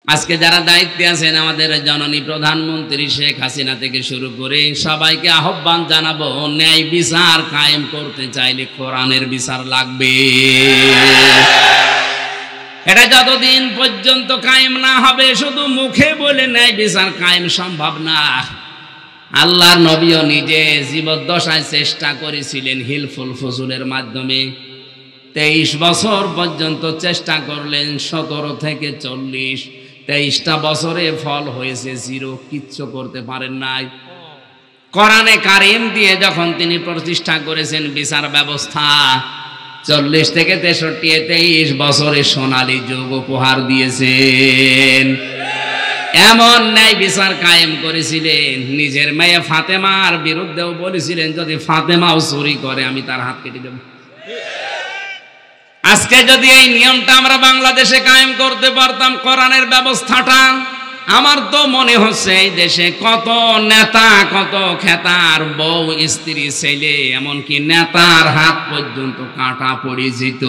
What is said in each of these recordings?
আজকে যারা দায়িত্বে আছেন, আমাদের জননী প্রধানমন্ত্রী শেখ হাসিনা থেকে শুরু করে সবাইকে আহ্বান জানাবো, ন্যায় বিচার কায়েম করতে চাইলে কোরআনের বিচার লাগবে। এটা যতদিন পর্যন্ত কায়েম না হবে, শুধু মুখে বলে ন্যায় বিচার কায়েম সম্ভব না। আল্লাহর নবীও নিজে জীবদ্দশায় চেষ্টা করেছিলেন হিলফুল ফুজুলের মাধ্যমে। 23 বছর পর্যন্ত চেষ্টা করলেন, 17 থেকে 40, 23টা বছরে ফল হয়েছে 0, কিচ্ছু করতে পারেন নাই। কোরআনে কারিম দিয়ে যখন তিনি প্রতিষ্ঠা করেছেন বিচার ব্যবস্থা, 40 থেকে 63, 23 বছরে সোনালী যুগ উপহার দিয়েছেন। এমন ন্যায় বিচার কায়েম করেছিলেন, নিজের মেয়ে ফাতেমার বিরুদ্ধেও বলেছিলেন যদি ফাতেমাও চুরি করে আমি তার হাত কেটে দেব। আজকে যদি এই নিয়মটা আমরা বাংলাদেশে কায়েম করতে পারতাম, কোরআনের ব্যবস্থাটা, আমার তো মনে হচ্ছে এই দেশে কত নেতা, কত খেতার বউ, স্ত্রী, ছেলে, এমনকি নেতার হাত পর্যন্ত কাটা পড়ে যেত।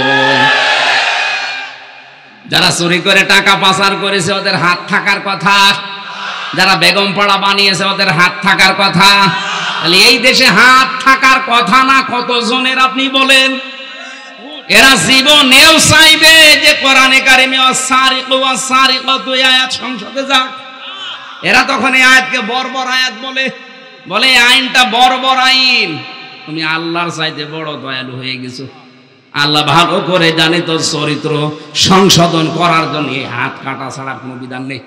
যারা চুরি করে টাকা পাচার করেছে ওদের হাত থাকার কথা, যারা বেগম পাড়া বানিয়েছে ওদের হাত থাকার কথা। তাহলে এই দেশে হাত থাকার কথা না কতজনের আপনি বলেন? এরা জীবনেও চাইবে যে কোরআনে কারিমে ওয়াসারিকু ওয়াসারিকাতু আয়াত সংসদে যাক। এরা তখন এই আয়াতকে বর্বর আয়াত বলে আইনটা বর্বর আইন। তুমি আল্লাহর চাইতে বড় দয়ালু হয়ে গেছো। আল্লাহ ভালো করে জানে তোর চরিত্র সংশোধন করার জন্য এই হাত কাটা ছাড়া কোনো বিধান নেই।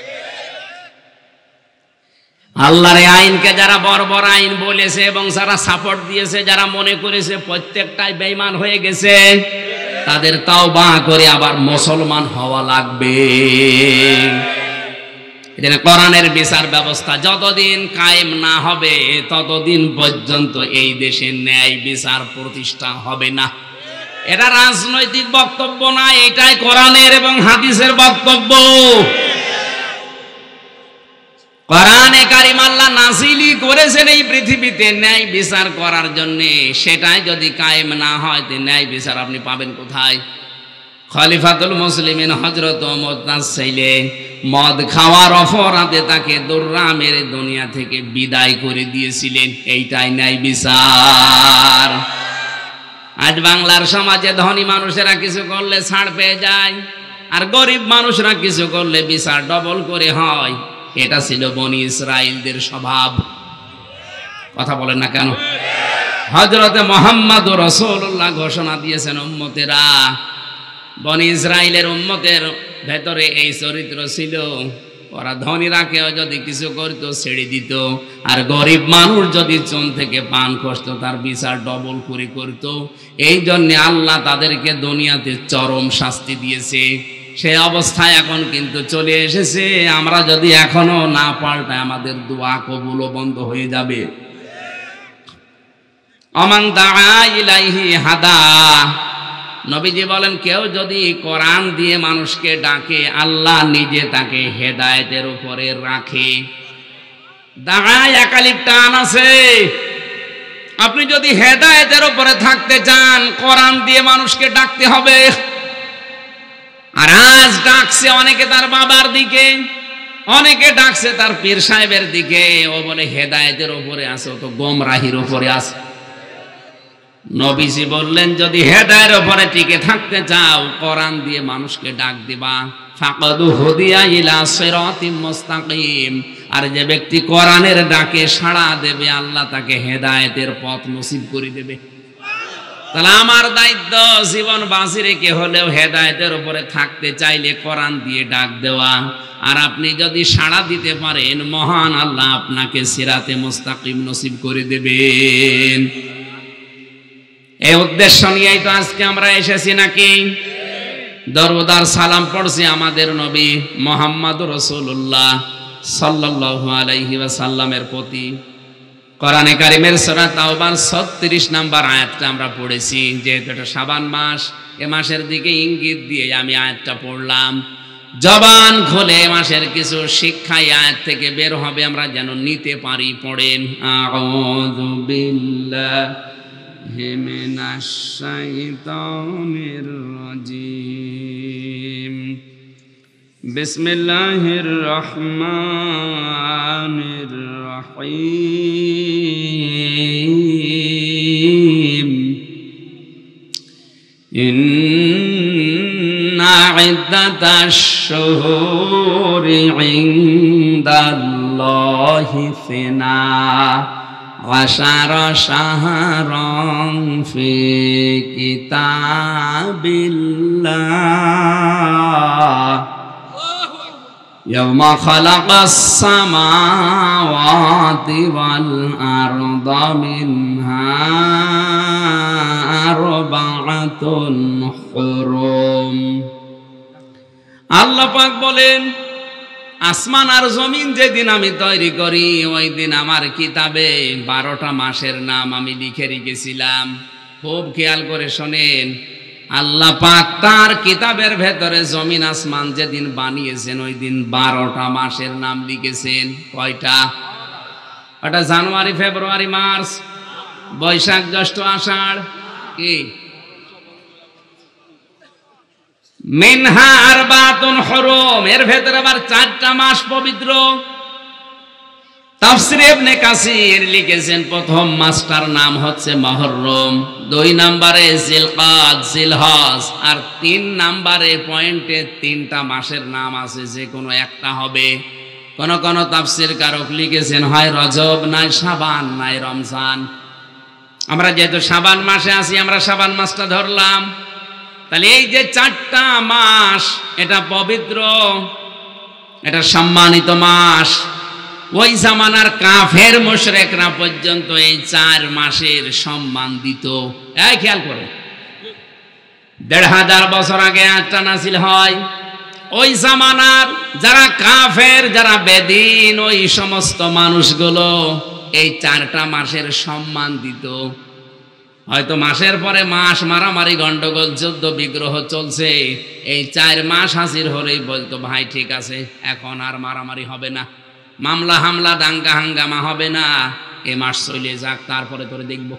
আল্লাহর এই আইনকে যারা বর্বর আইন বলেছে এবং যারা সাপোর্ট দিয়েছে, যারা মনে করেছে প্রত্যেকটাই বেঈমান হয়ে গেছে, তাদের তাওবা করে আবার মুসলমান হওয়া লাগবে। এজন্য কোরআনের বিচার ব্যবস্থা যতদিন কায়েম না হবে, ততদিন পর্যন্ত এই দেশে ন্যায় বিচার প্রতিষ্ঠা হবে না। এটা রাজনৈতিক বক্তব্য না, এটাই কোরআনের এবং হাদিসের বক্তব্য। কোরআনে কারিম আল্লাহ নাযিলই করেছেন এই পৃথিবীতে ন্যায় বিচার করার জন্য। সেটাই যদি কায়েম না হয়, তো ন্যায় বিচার আপনি পাবেন কোথায়? খলিফাতুল মুসলিমিন হযরত ওমর তার ছেলে মদ খাওয়ার অপরাধে তাকে দৌড়া মেরে দুনিয়া থেকে বিদায় করে দিয়েছিলেন। এইটাই ন্যায় বিচার। আজ বাংলার সমাজে ধনী মানুষেরা কিছু করলে ছাড় পেয়ে যায়, আর গরিব মানুষরা কিছু করলে বিচার ডবল করে হয়। এটা ছিল বনি ইসরাইলদের স্বভাব। কথা বলেন না কেন? হযরতে মুহাম্মদুর রাসূলুল্লাহ ঘোষণা দিয়েছেন, উম্মতেরা, বনি ইসরাইলের উম্মতের ভেতরে এই চরিত্র ছিল। ওরা ধনীরা কেউ যদি কিছু করতো ছেড়ে দিত, আর গরিব মানুষ যদি চুন থেকে পান খসত তার বিচার ডবল করে করত। এই জন্যে আল্লাহ তাদেরকে দুনিয়াতে চরম শাস্তি দিয়েছে। সেই অবস্থায় এখন কিন্তু চলে এসেছে। আমরা যদি এখনো না পাল্টাই, আমাদের দোয়া কবুলও বন্ধ হয়ে যাবে। আমান দাআ ইলাইহি হাদা। নবীজি বলেন, কেউ যদি কোরআন দিয়ে মানুষকে ডাকে, আল্লাহ নিজে তাকে হেদায়েতের উপরে রাখে। দাঁড়ায় একালিপ টান আছে। আপনি যদি হেদায়েতের উপরে থাকতে চান, কোরআন দিয়ে মানুষকে ডাকতে হবে। আর আজ ডাকছে অনেকে তার বাবার দিকে, অনেকে ডাকছে তার পীর সাহেবের দিকে। ও বলে হেদায়েতের উপরে আছে, ও তো গোমরাহির উপরে আছে। নবীজি বললেন, যদি হেদায়েতের উপরে টিকে থাকতে চাও, কোরআন দিয়ে মানুষকে ডাক দিবা। ফাকাদু হুদিয়া ইলা সিরাতিম মুস্তাকিম। আর যে ব্যক্তি কোরআনের ডাকে সাড়া দেবে, আল্লাহ তাকে হেদায়েতের পথ নসিব করে দেবে। তাহলে আমার দায়িত্ব জীবন বাঁচি রেখে হলেও হেদায়েতের উপরে থাকতে চাইলে কোরআন দিয়ে ডাক দেওয়া। আর আপনি যদি সাড়া দিতে পারেন, মহান আল্লাহ আপনাকে সিরাতে মুস্তাকিম নসিব করে দেবেন। এই উদ্দেশ্য নিয়েই তো আজকে আমরা এসেছি নাকি? দরুদার সালাম পড়ছি আমাদের নবী মুহাম্মদুর রাসূলুল্লাহ সাল্লাল্লাহু আলাইহি ওয়াসাল্লামের প্রতি। কোরআনে কারিমের সূরা তাওবার 36 নম্বর আয়াতটা আমরা পড়েছি। যেহেতু এটা শাবান মাস, এ মাসের দিকে ইঙ্গিত দিয়ে আমি আয়াতটা পড়লাম। জবান খুলে মাসের কিছু শিক্ষা আয়াত থেকে বের হবে, আমরা যেন নিতে পারি। পড়েন, আউযু বিল্লাহি মিনাশ শাইতানির রাজিম। বিসমিল্লাহির রহমানির রহিম ইন্না ইদ্দাতাশ শুহুরি ইনদাল্লাহি ফিনা আশারা শাহরান ফি কিতাবিল্লাহ يوم خلق السماوات والأرض منها أربعة حرم আল্লাহ পাক বলেন আসমান আর জমিন যেদিন আমি তৈরি করি ওই দিন আমার কিতাবে 12টা মাসের নাম আমি লিখে রেখেছিলাম। খুব খেয়াল করে শোনেন, আল্লাহ পাক তার কিতাবের ভেতরে জমিন আসমান যেদিন বানিয়েছেন ওই দিন 12টা মাসের নাম লিখেছেন। কয়টা? ওটা জানুয়ারি, ফেব্রুয়ারি, মার্চ, বৈশাখ, জ্যৈষ্ঠ, আষাঢ়, কি মিনহা আরবাতুন হুরুম, এর ভেতরে আবার 4টা মাস পবিত্র। তাফসীরে ইবনে কাসির লিখেছেন প্রথম মাসটার নাম হচ্ছে মুহররম, 2 নম্বরে জিলকাদ, জিলহজ, আর 3 নম্বরে পয়েন্টে 3টা মাসের নাম আছে, যে কোনো একটা হবে। কোন কোন তাফসীর কারক লিখেছেন হয় রজব, নাই শাবান, নাই রমজান। আমরা যেহেতু শাবান মাসে আছি, আমরা শাবান মাসটা ধরলাম। তাহলে এই যে 4টা মাস এটা পবিত্র, এটা সম্মানিত মাস। ওই জামানার কাফের মুশরিকরা পর্যন্ত এই 4 মাসের সম্মান দিত। এই খেয়াল করে, 1500 বছর আগে আটটা নাসিল হয়। ওই জামানার যারা কাফের, যারা বেদিন, ওই সমস্ত মানুষগুলো এই 4টা মাসের সম্মান দিত। হয়তো মাসের পরে মাস মারামারি, গন্ডগোল, যুদ্ধ বিগ্রহ চলছে, এই 4 মাস হাজির হলেই বলতো ভাই ঠিক আছে, এখন আর মারামারি হবে না, মামলা হামলা দাঙ্গা হাঙ্গামা হবে না, এ মাস চলে যাক, তারপরে তোরে দেখব।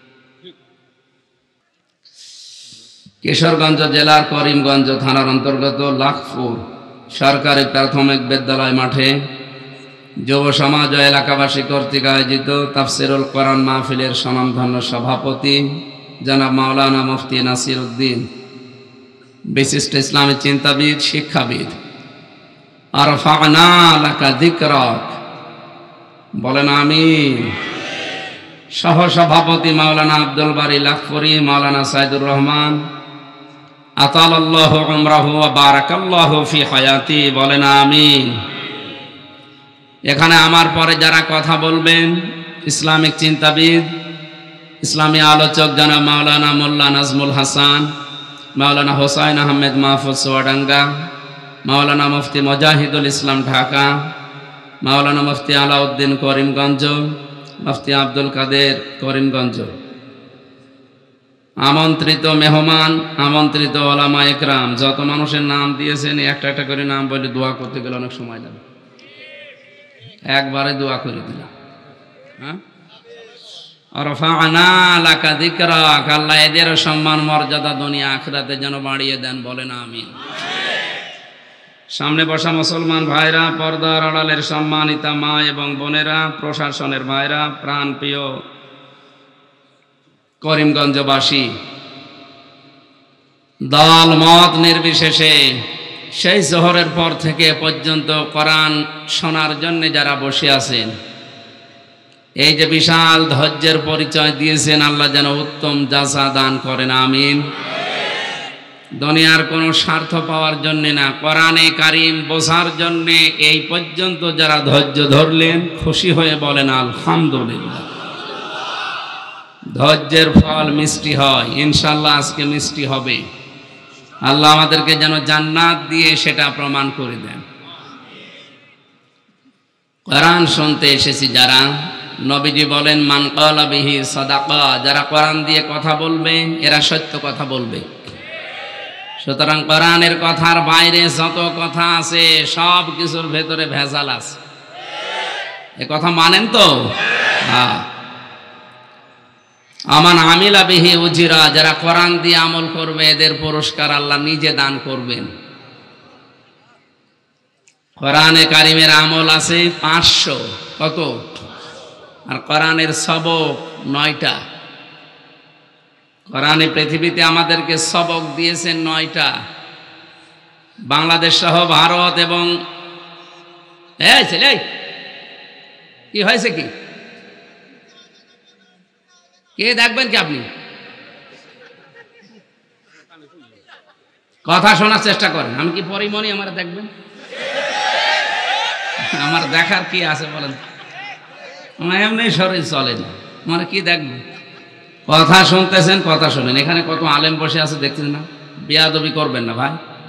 কিশোরগঞ্জ জেলার করিমগঞ্জ থানার অন্তর্গত লাখপুর সরকারি প্রাথমিক বিদ্যালয় মাঠে যুব সমাজ ও এলাকাবাসী কর্তৃক আয়োজিত তাফসিরুল কোরআন মাহফিলের স্বনামধন্য সভাপতি জনাব মাওলানা মুফতি নাসির উদ্দিন, বিশিষ্ট ইসলামী চিন্তাবিদ, শিক্ষাবিদ, আরফা'না লাকা যিকরাক, বলেন আমিন। সহসভাপতি মাওলানা আব্দুল বারী লাখপুরি, মাওলানা সাইদুর রহমান, আতালাল্লাহু উমরাহু ওয়া বারাকাল্লাহু ফি হায়াতি, বলেন আমিন। এখানে আমার পরে যারা কথা বলবেন, ইসলামিক চিন্তাবিদ, ইসলামী আলোচক জনাব মাওলানা মোল্লা নাজমুল হাসান, মাওলানা হোসাইন আহমেদ মাহফুজ সোয়াডাঙ্গা, মাওলানা মুফতি মুজাহিদুল ইসলাম ঢাকা, মাওলানা মুফতি আলাউদ্দিন করিমগঞ্জ, মুফতি আব্দুল কাদের করিমগঞ্জ, আমন্ত্রিত মেহমান, আমন্ত্রিত ওলামা ইকরাম, যত মানুষের নাম দিয়েছেন একটা একটা করে নাম বলে দোয়া করতে গেলে অনেক সময় যাবে, একবারে দোয়া করে দিলাম। হ্যাঁ, আরফা'না লাকা যিকরাক, আল্লাহ এদের সম্মান মর্যাদা দুনিয়া আখিরাতে যেন বাড়িয়ে দেন, বলেন আমিন। সামনে বসা মুসলমান ভাইরা, পর্দার আড়ালের সম্মানিতা মা এবং বোনেরা, প্রশাসনের ভাইরা, প্রাণপ্রিয় করিমগঞ্জবাসী, দল মত নির্বিশেষে সেই জোহরের পর থেকে পর্যন্ত কোরআন শোনার জন্য যারা বসে আছেন, এই যে বিশাল ধৈর্যের পরিচয় দিয়েছেন, আল্লাহ যেন উত্তম জাযা দান করেন, আমিন। দুনিয়ার কোনো স্বার্থ পাওয়ার জন্য না, কোরআনে কারীম বোঝার জন্য এই পর্যন্ত যারা ধৈর্য ধরলেন, খুশি হয়ে বলেন আলহামদুলিল্লাহ। ধৈর্যের ফল মিষ্টি হয়, ইনশাআল্লাহ আজকে মিষ্টি হবে। আল্লাহ আমাদেরকে যেন জান্নাত দিয়ে সেটা প্রমাণ করে দেন। কোরআন শুনতে এসেছি যারা, নবীজি বলেন মান ক্বালা বিহি সাদাকা, যারা কোরআন দিয়ে কথা বলবে এরা সত্য কথা বলবে। সুতরাং কোরআনের কথার বাইরে যত কথা আছে সব কিছুর ভেতরে ভেজাল আছে, এ কথা মানেন তো? হ্যাঁ। আমান আমিলা বিহি উজিরা, যারা কোরআন দিয়ে আমল করবে এদের পুরস্কার আল্লাহ নিজে দান করবেন। কোরআনে কারিমের আমল আছে 500। কত? আর কোরআনের সবক 9টা। কোরআনে পৃথিবীতে আমাদেরকে সবক দিয়েছেন 9টা। বাংলাদেশ সহ ভারত এবং কি হয়েছে, কি কে দেখবেন কি আপনি? কথা শোনার চেষ্টা করেন। আমি কি পরিমণি? আমার দেখবেন? আমার দেখার কি আছে বলেন? আমার এমনি শরীর চলে না, আমার কি দেখবেন? কথা শুনতেছেন, কথা শোনেন। এখানে কত আলেম বসে আছে দেখছেন না? বেয়াদবি করবেন না ভাই।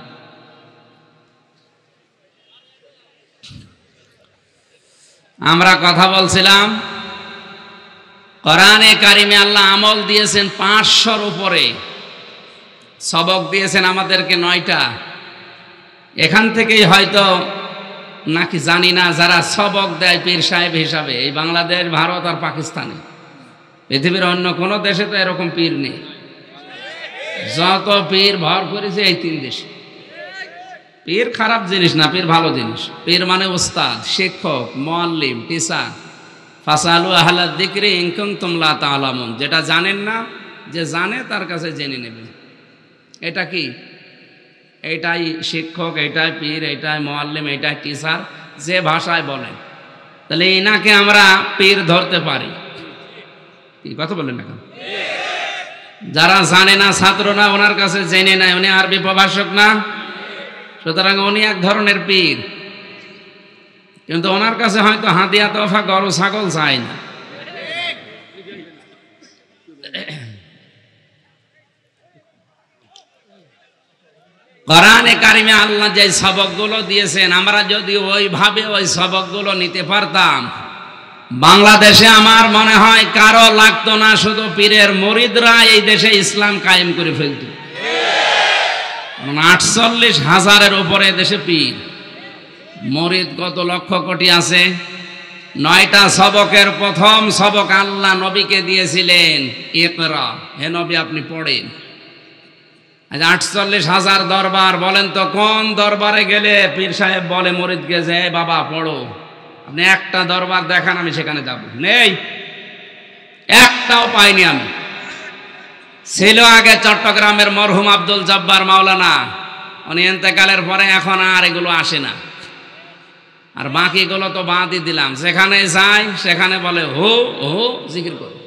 আমরা কথা বলছিলাম কোরআনে কারিমে আল্লাহ আমল দিয়েছেন 500-র উপরে, সবক দিয়েছেন আমাদেরকে 9টা। এখান থেকেই হয়তো নাকি জানি না, যারা সবক দেয় পীর সাহেব হিসাবে এই বাংলাদেশ, ভারত আর পাকিস্তানে, পৃথিবীর অন্য কোনো দেশে তো এরকম পীর নেই। যত পীর ভর করেছে এই 3 দেশে। পীর খারাপ জিনিস না, পীর ভালো জিনিস। পীর মানে ওস্তাদ, শিক্ষক, মুআল্লিম, টিচার। ফাসালু আহলা যিকরি ইন কুনতুম লা তা'লামুন। যেটা জানেন না, যে জানে তার কাছে জেনে নেবেন। এটা কি? এইটাই শিক্ষক, এইটাই পীর, এইটাই মুআল্লিম, এইটাই টিচার, যে ভাষায় বলেন। তাহলে এনাকে আমরা পীর ধরতে পারি। কি কথা বলেন না কেন? যারা জানে না, ছাত্র না, ওনার কাছে জেনে নেয়, উনি আরবি প্রভাষক না, সুতরাং উনি এক ধরনের পীর। কিন্তু ওনার কাছে হয়তো হাদিয়া তোফা গরু ছাগল চাই না। কোরআনে কারিমে আল্লাহ যে সবকগুলো দিয়েছেন, আমরা যদি ওইভাবে ওই সবকগুলো নিতে পারতাম, বাংলাদেশে আমার মনে হয় কারো লাগতো না, শুধু পীরের মুরিদরা এই দেশে ইসলাম কায়েম করে ফেলত। 48,000-এর উপরে দেশে পীর, মুরিদ কত লক্ষ কোটি আছে। 9টা সবকের প্রথম সবক আল্লাহ নবীকে দিয়েছিলেন, ইকরা, হে নবী আপনি পড়েন। 48,000 দরবার, বলেন তো কোন দরবারে গেলে পীর সাহেব বলে মুরিদকে যে বাবা পড়ো? আপনি একটা দরবার দেখান, আমি সেখানে যাব। নেই, একটাও পাইনি আমি। ছিল আগে চট্টগ্রামের মরহুম আব্দুল জব্বার মাওলানা, উনি ইন্তেকালের পরে এখন আর এগুলো আসে না। আর বাকিগুলো তো বাদই দিলাম। যেখানে যাই সেখানে বলে হো হো জিকির করো।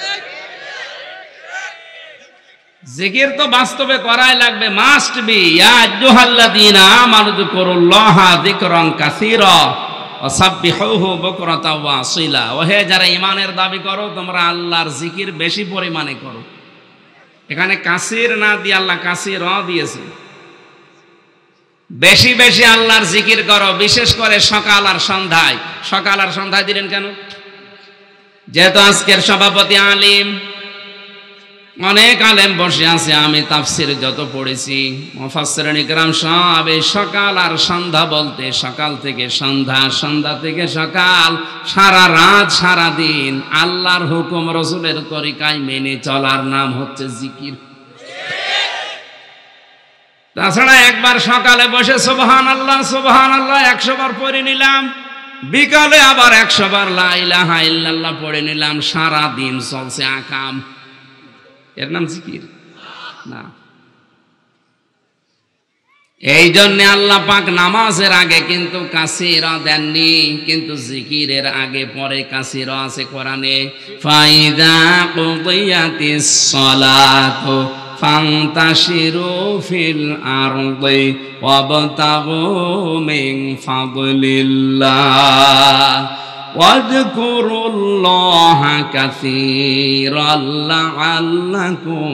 জিকির তো বাস্তবে করাই লাগবে, মাস্ট বি। ইয়া আইয়ুহাল্লাযীনা আমানু যিকুরুল্লাহা যিকরান কাসীরা ওয়া সাব্বিহুহু বুকরাতাও ওয়া আসীলা। ওহে যারা ঈমানের দাবি করো, তোমরা আল্লাহর জিকির বেশি পরিমাণে করো। এখানে কাসীর না দিয়ে আল্লাহ কাসীর দিয়েছে। বেশি বেশি আল্লাহর জিকির করো, বিশেষ করে সকাল আর সন্ধ্যায়। সকাল আর সন্ধ্যায় দিলেন কেন? যেহেতু আজকের সভাপতি আলিম, অনেক আলেম বসে আছে, আমি তাফসির যত পড়েছি, মুফাসসিরিন ইকরাম সব এই সকাল আর সন্ধ্যা বলতে সকাল থেকে সন্ধ্যা, সন্ধ্যা থেকে সকাল, সারা রাত সারা দিন আল্লাহর হুকুম রাসূলের তরিকায় মেনে চলার নাম হচ্ছে জিকির। তাছাড়া একবার সকালে বসে সুবহানাল্লাহ সুবহানাল্লাহ 100 বার পড়ে নিলাম, বিকালে আবার 100 বার লা ইলাহা ইল্লাল্লাহ পড়ে নিলাম, সারা দিন চলছে আকাম। এর নাম জিকির না। এই জন্য আল্লাহ পাক নামাজের আগে কিন্তু কাসীরা দেননি, কিন্তু জিকিরের আগে পরে কাসীরা আছে কোরআনে। ফাইদা কুদিয়াতিস সালাতু ফান্তাশিরু ফিল আরদি ওয়াবতাগু মিন ফাদলিল্লাহ ওয়াযকুরুল্লাহা কাসীরান লাআল্লাকুম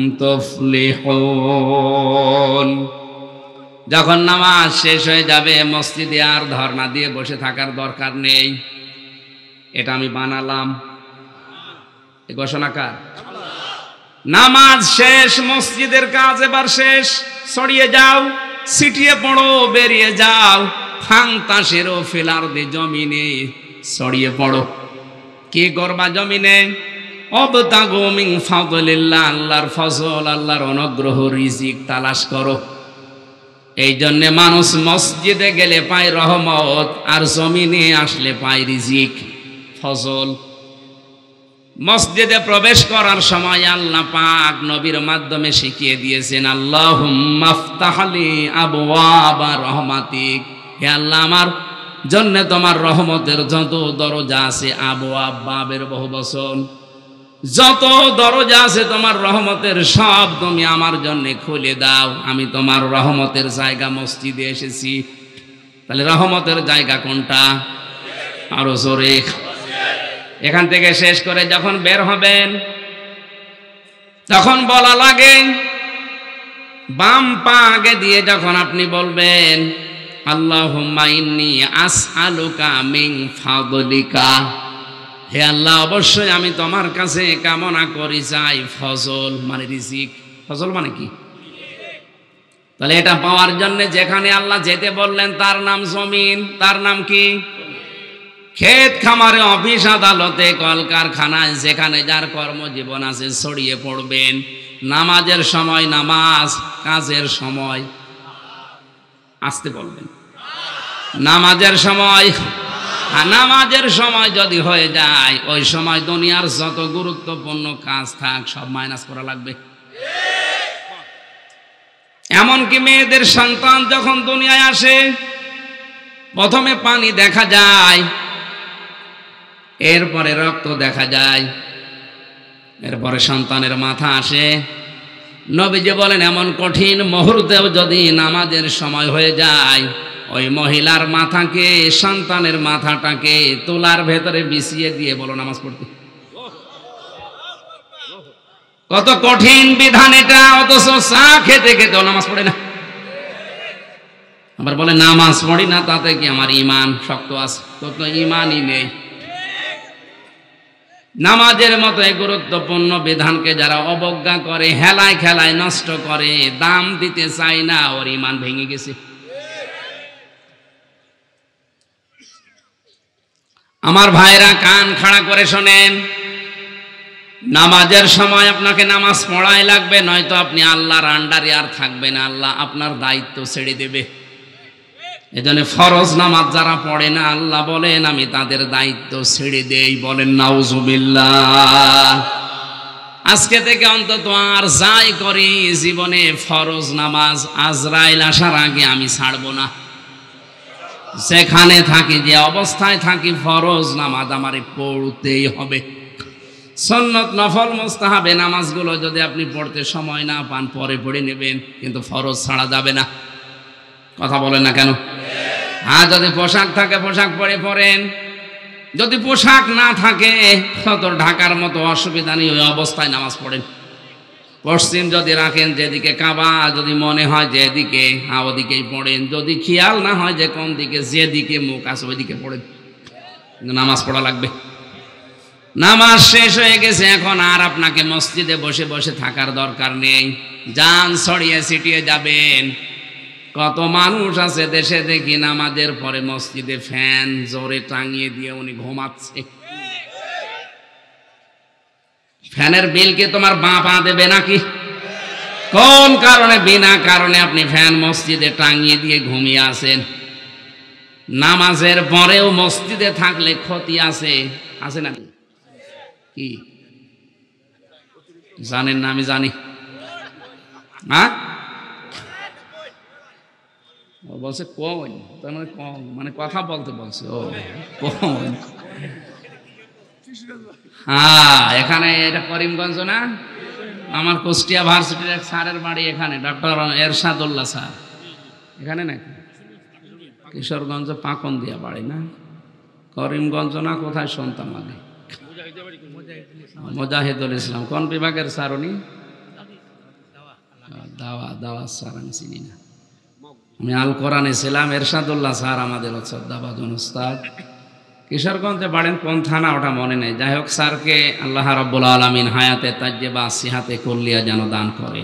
তুফলিহুন। যখন নামাজ শেষ হয়ে যাবে, মসজিদে আর ধর্ণা দিয়ে বসে থাকার দরকার নেই। এটা আমি বানালাম, এই ঘোষণাকার। নামাজ শেষ, মসজিদের কাজ এবার শেষ, ছড়িয়ে যাও, ছিটিয়ে পড়ো, বেরিয়ে যাও। ফান্তাশিরু ফিল আরদি, জমিনে ছড়িয়ে পড়ো। কি করবা জমিনে? ওয়াবতাগু মিন ফাদলিল্লাহ, আল্লাহর ফজল, আল্লাহর অনুগ্রহ, রিজিক তালাশ করো। এই জন্যে মানুষ মসজিদে গেলে পায় রহমত, আর জমিনে আসলে পায় রিজিক, ফজল। মসজিদে প্রবেশ করার সময় আল্লাহ পাক নবীর মাধ্যমে শিখিয়ে দিয়েছেন, আল্লাহুম্মা আফতাহলি আবওয়াবা রহমাতিক, হে আল্লাহ আমার জন্য তোমার রহমতের যত দরজা আছে, আবওয়াব বাবের বহুবচন, যত দরজা আছে তোমার রহমতের সব তুমি আমার জন্য খুলে দাও। আমি তোমার রহমতের জায়গা মসজিদে এসেছি। তাহলে রহমতের জায়গা কোনটা? আরো জোরে। এখান থেকে শেষ করে যখন বের হবেন তখন বলা লাগে, বাম পা আগে দিয়ে যখন আপনি বলবেন আল্লাহুম্মা ইন্নী আসআলুকা মিন ফাদলিকা, হে আল্লাহ অবশ্যই আমি তোমার কাছে কামনা করি চাই ফজল মানে রিজিক। ফজল মানে কি? তাহলে এটা পাওয়ার জন্য যেখানে আল্লাহ যেতে বললেন তার নাম জমিন, তার নাম কি? ক্ষেত খামারে, অফিস আদালতে, কলকারখানায়, যেখানে যার কর্মজীবন আছে ছড়িয়ে পড়বেন। নামাজের সময় নামাজ, কাজের সময় আসতে বলবেন। নামাজের সময়, নামাজের সময় যদি হয়ে যায় ওই সময় দুনিয়ার যত গুরুত্বপূর্ণ কাজ থাক সব মাইনাস করা লাগবে। এমনকি মেয়েদের সন্তান যখন দুনিয়ায় আসে প্রথমে পানি দেখা যায়, এরপরে রক্ত দেখা যায়, এরপরে সন্তানের মাথা আসে। নবীজি বলেন এমন কঠিন মুহূর্তেও যদি নামাজের সময় হয়ে যায় ওই মহিলার মাথাকে, সন্তানের মাথাটাকে তোলার ভেতরে বিছিয়ে দিয়ে বলো নামাজ পড়তে। কত কঠিন বিধান এটা, অথচ চা খেতে খেতে নামাজ পড়ে না। আবার বলে নামাজ পড়ি না তাতে কি আমার ইমান শক্ত আছে? তোর তো ইমানই নেই। নামাজের মতো এই গুরুত্বপূর্ণ বিধানকে যারা অবজ্ঞা করে, হেলায় খেলায় নষ্ট করে, দাম দিতে চায় না, ওর ইমান ভেঙে গেছে। আমার ভাইরা কান খাড়া করে শোনেন, নামাজের সময় আপনাকে নামাজ পড়াই লাগবে, নয়তো আপনি আল্লাহর আন্ডারে আর থাকবেন, আল্লাহ আপনার দায়িত্ব ছেড়ে দেবে। এজন্য ফরজ নামাজ যারা পড়ে না আল্লাহ বলেন আমি তাদের দায়িত্ব ছেড়ে দেই। বলেন নাউজুবিল্লাহ। আজকে থেকে অন্তত আর যাই করি জীবনে ফরজ নামাজ আজরাইল আসার আগে আমি ছাড়বো না। যেখানে থাকি, যে অবস্থায় থাকি, ফরজ নামাজ আমারে পড়তেই হবে। সুন্নত নফল মুস্তাহাবে নামাজগুলো যদি আপনি পড়তে সময় না পান পরে পড়ে নেবেন, কিন্তু ফরজ ছাড়া যাবে না। কথা বলেন না কেন? আর যদি পোশাক থাকে পোশাক পরে পড়েন, যদি পোশাক না থাকে তত ঢাকার মতো অসুবিধা নেই, ওই অবস্থায় নামাজ পড়েন। পশ্চিম যদি রাখেন, যেদিকে কাবা যদি মনে হয় যেদিকে, ওদিকেই পড়েন। যদি খেয়াল না হয় যে কোন দিকে, যেদিকে মুখ আছে ওইদিকে পড়েন, কিন্তু নামাজ পড়া লাগবে। নামাজ শেষ হয়ে গেছে, এখন আর আপনাকে মসজিদে বসে বসে থাকার দরকার নেই। যান ছড়িয়ে ছিটিয়ে যাবেন। কত মানুষ আছে দেশে দেখি নামাজের পরে মসজিদে ফ্যান জোরে টাঙিয়ে দিয়ে উনি ঘুমাচ্ছে। ফ্যানের বিল কি তোমার বাপ দেবে নাকি? কোন কারণে, বিনা কারণে আপনি ফ্যান মসজিদে টাঙিয়ে দিয়ে ঘুমিয়ে আছেন? নামাজের পরেও মসজিদে থাকলে ক্ষতি আছে, আছে না কি? জানেন না? আমি জানি। হ্যাঁ, ও বলছে কোন, তার মানে কম, মানে কথা বলতে বলছে। ও কোন? হ্যাঁ, এখানে এটা করিমগঞ্জ না? আমার কুষ্টিয়া ভার্সিটির এক স্যারের বাড়ি এখানে, ডক্টর এরশাদুল্লাহ স্যার। এখানে নাকি কিশোরগঞ্জ পাকন দিয়া বাড়ি না? করিমগঞ্জ না কোথায় শুনতাম আগে? মুজাহিদুল ইসলাম। কোন বিভাগের স্যার উনি? দাওয়া, দাওয়া স্যার আমি চিনি না। আমি আল কোরআনে ছিলাম। এরশাদুল্লাহ স্যার আমাদের দাবাজন উস্তাদ। কিশোরগঞ্জে বাড়েন কোন থানা ওটা মনে নেই। যাই হোক, স্যারকে আল্লাহ রাব্বুল আলামিন হায়াতে তাজ্জেবা সিহাতে কুল্লিয়া যেন দান করে।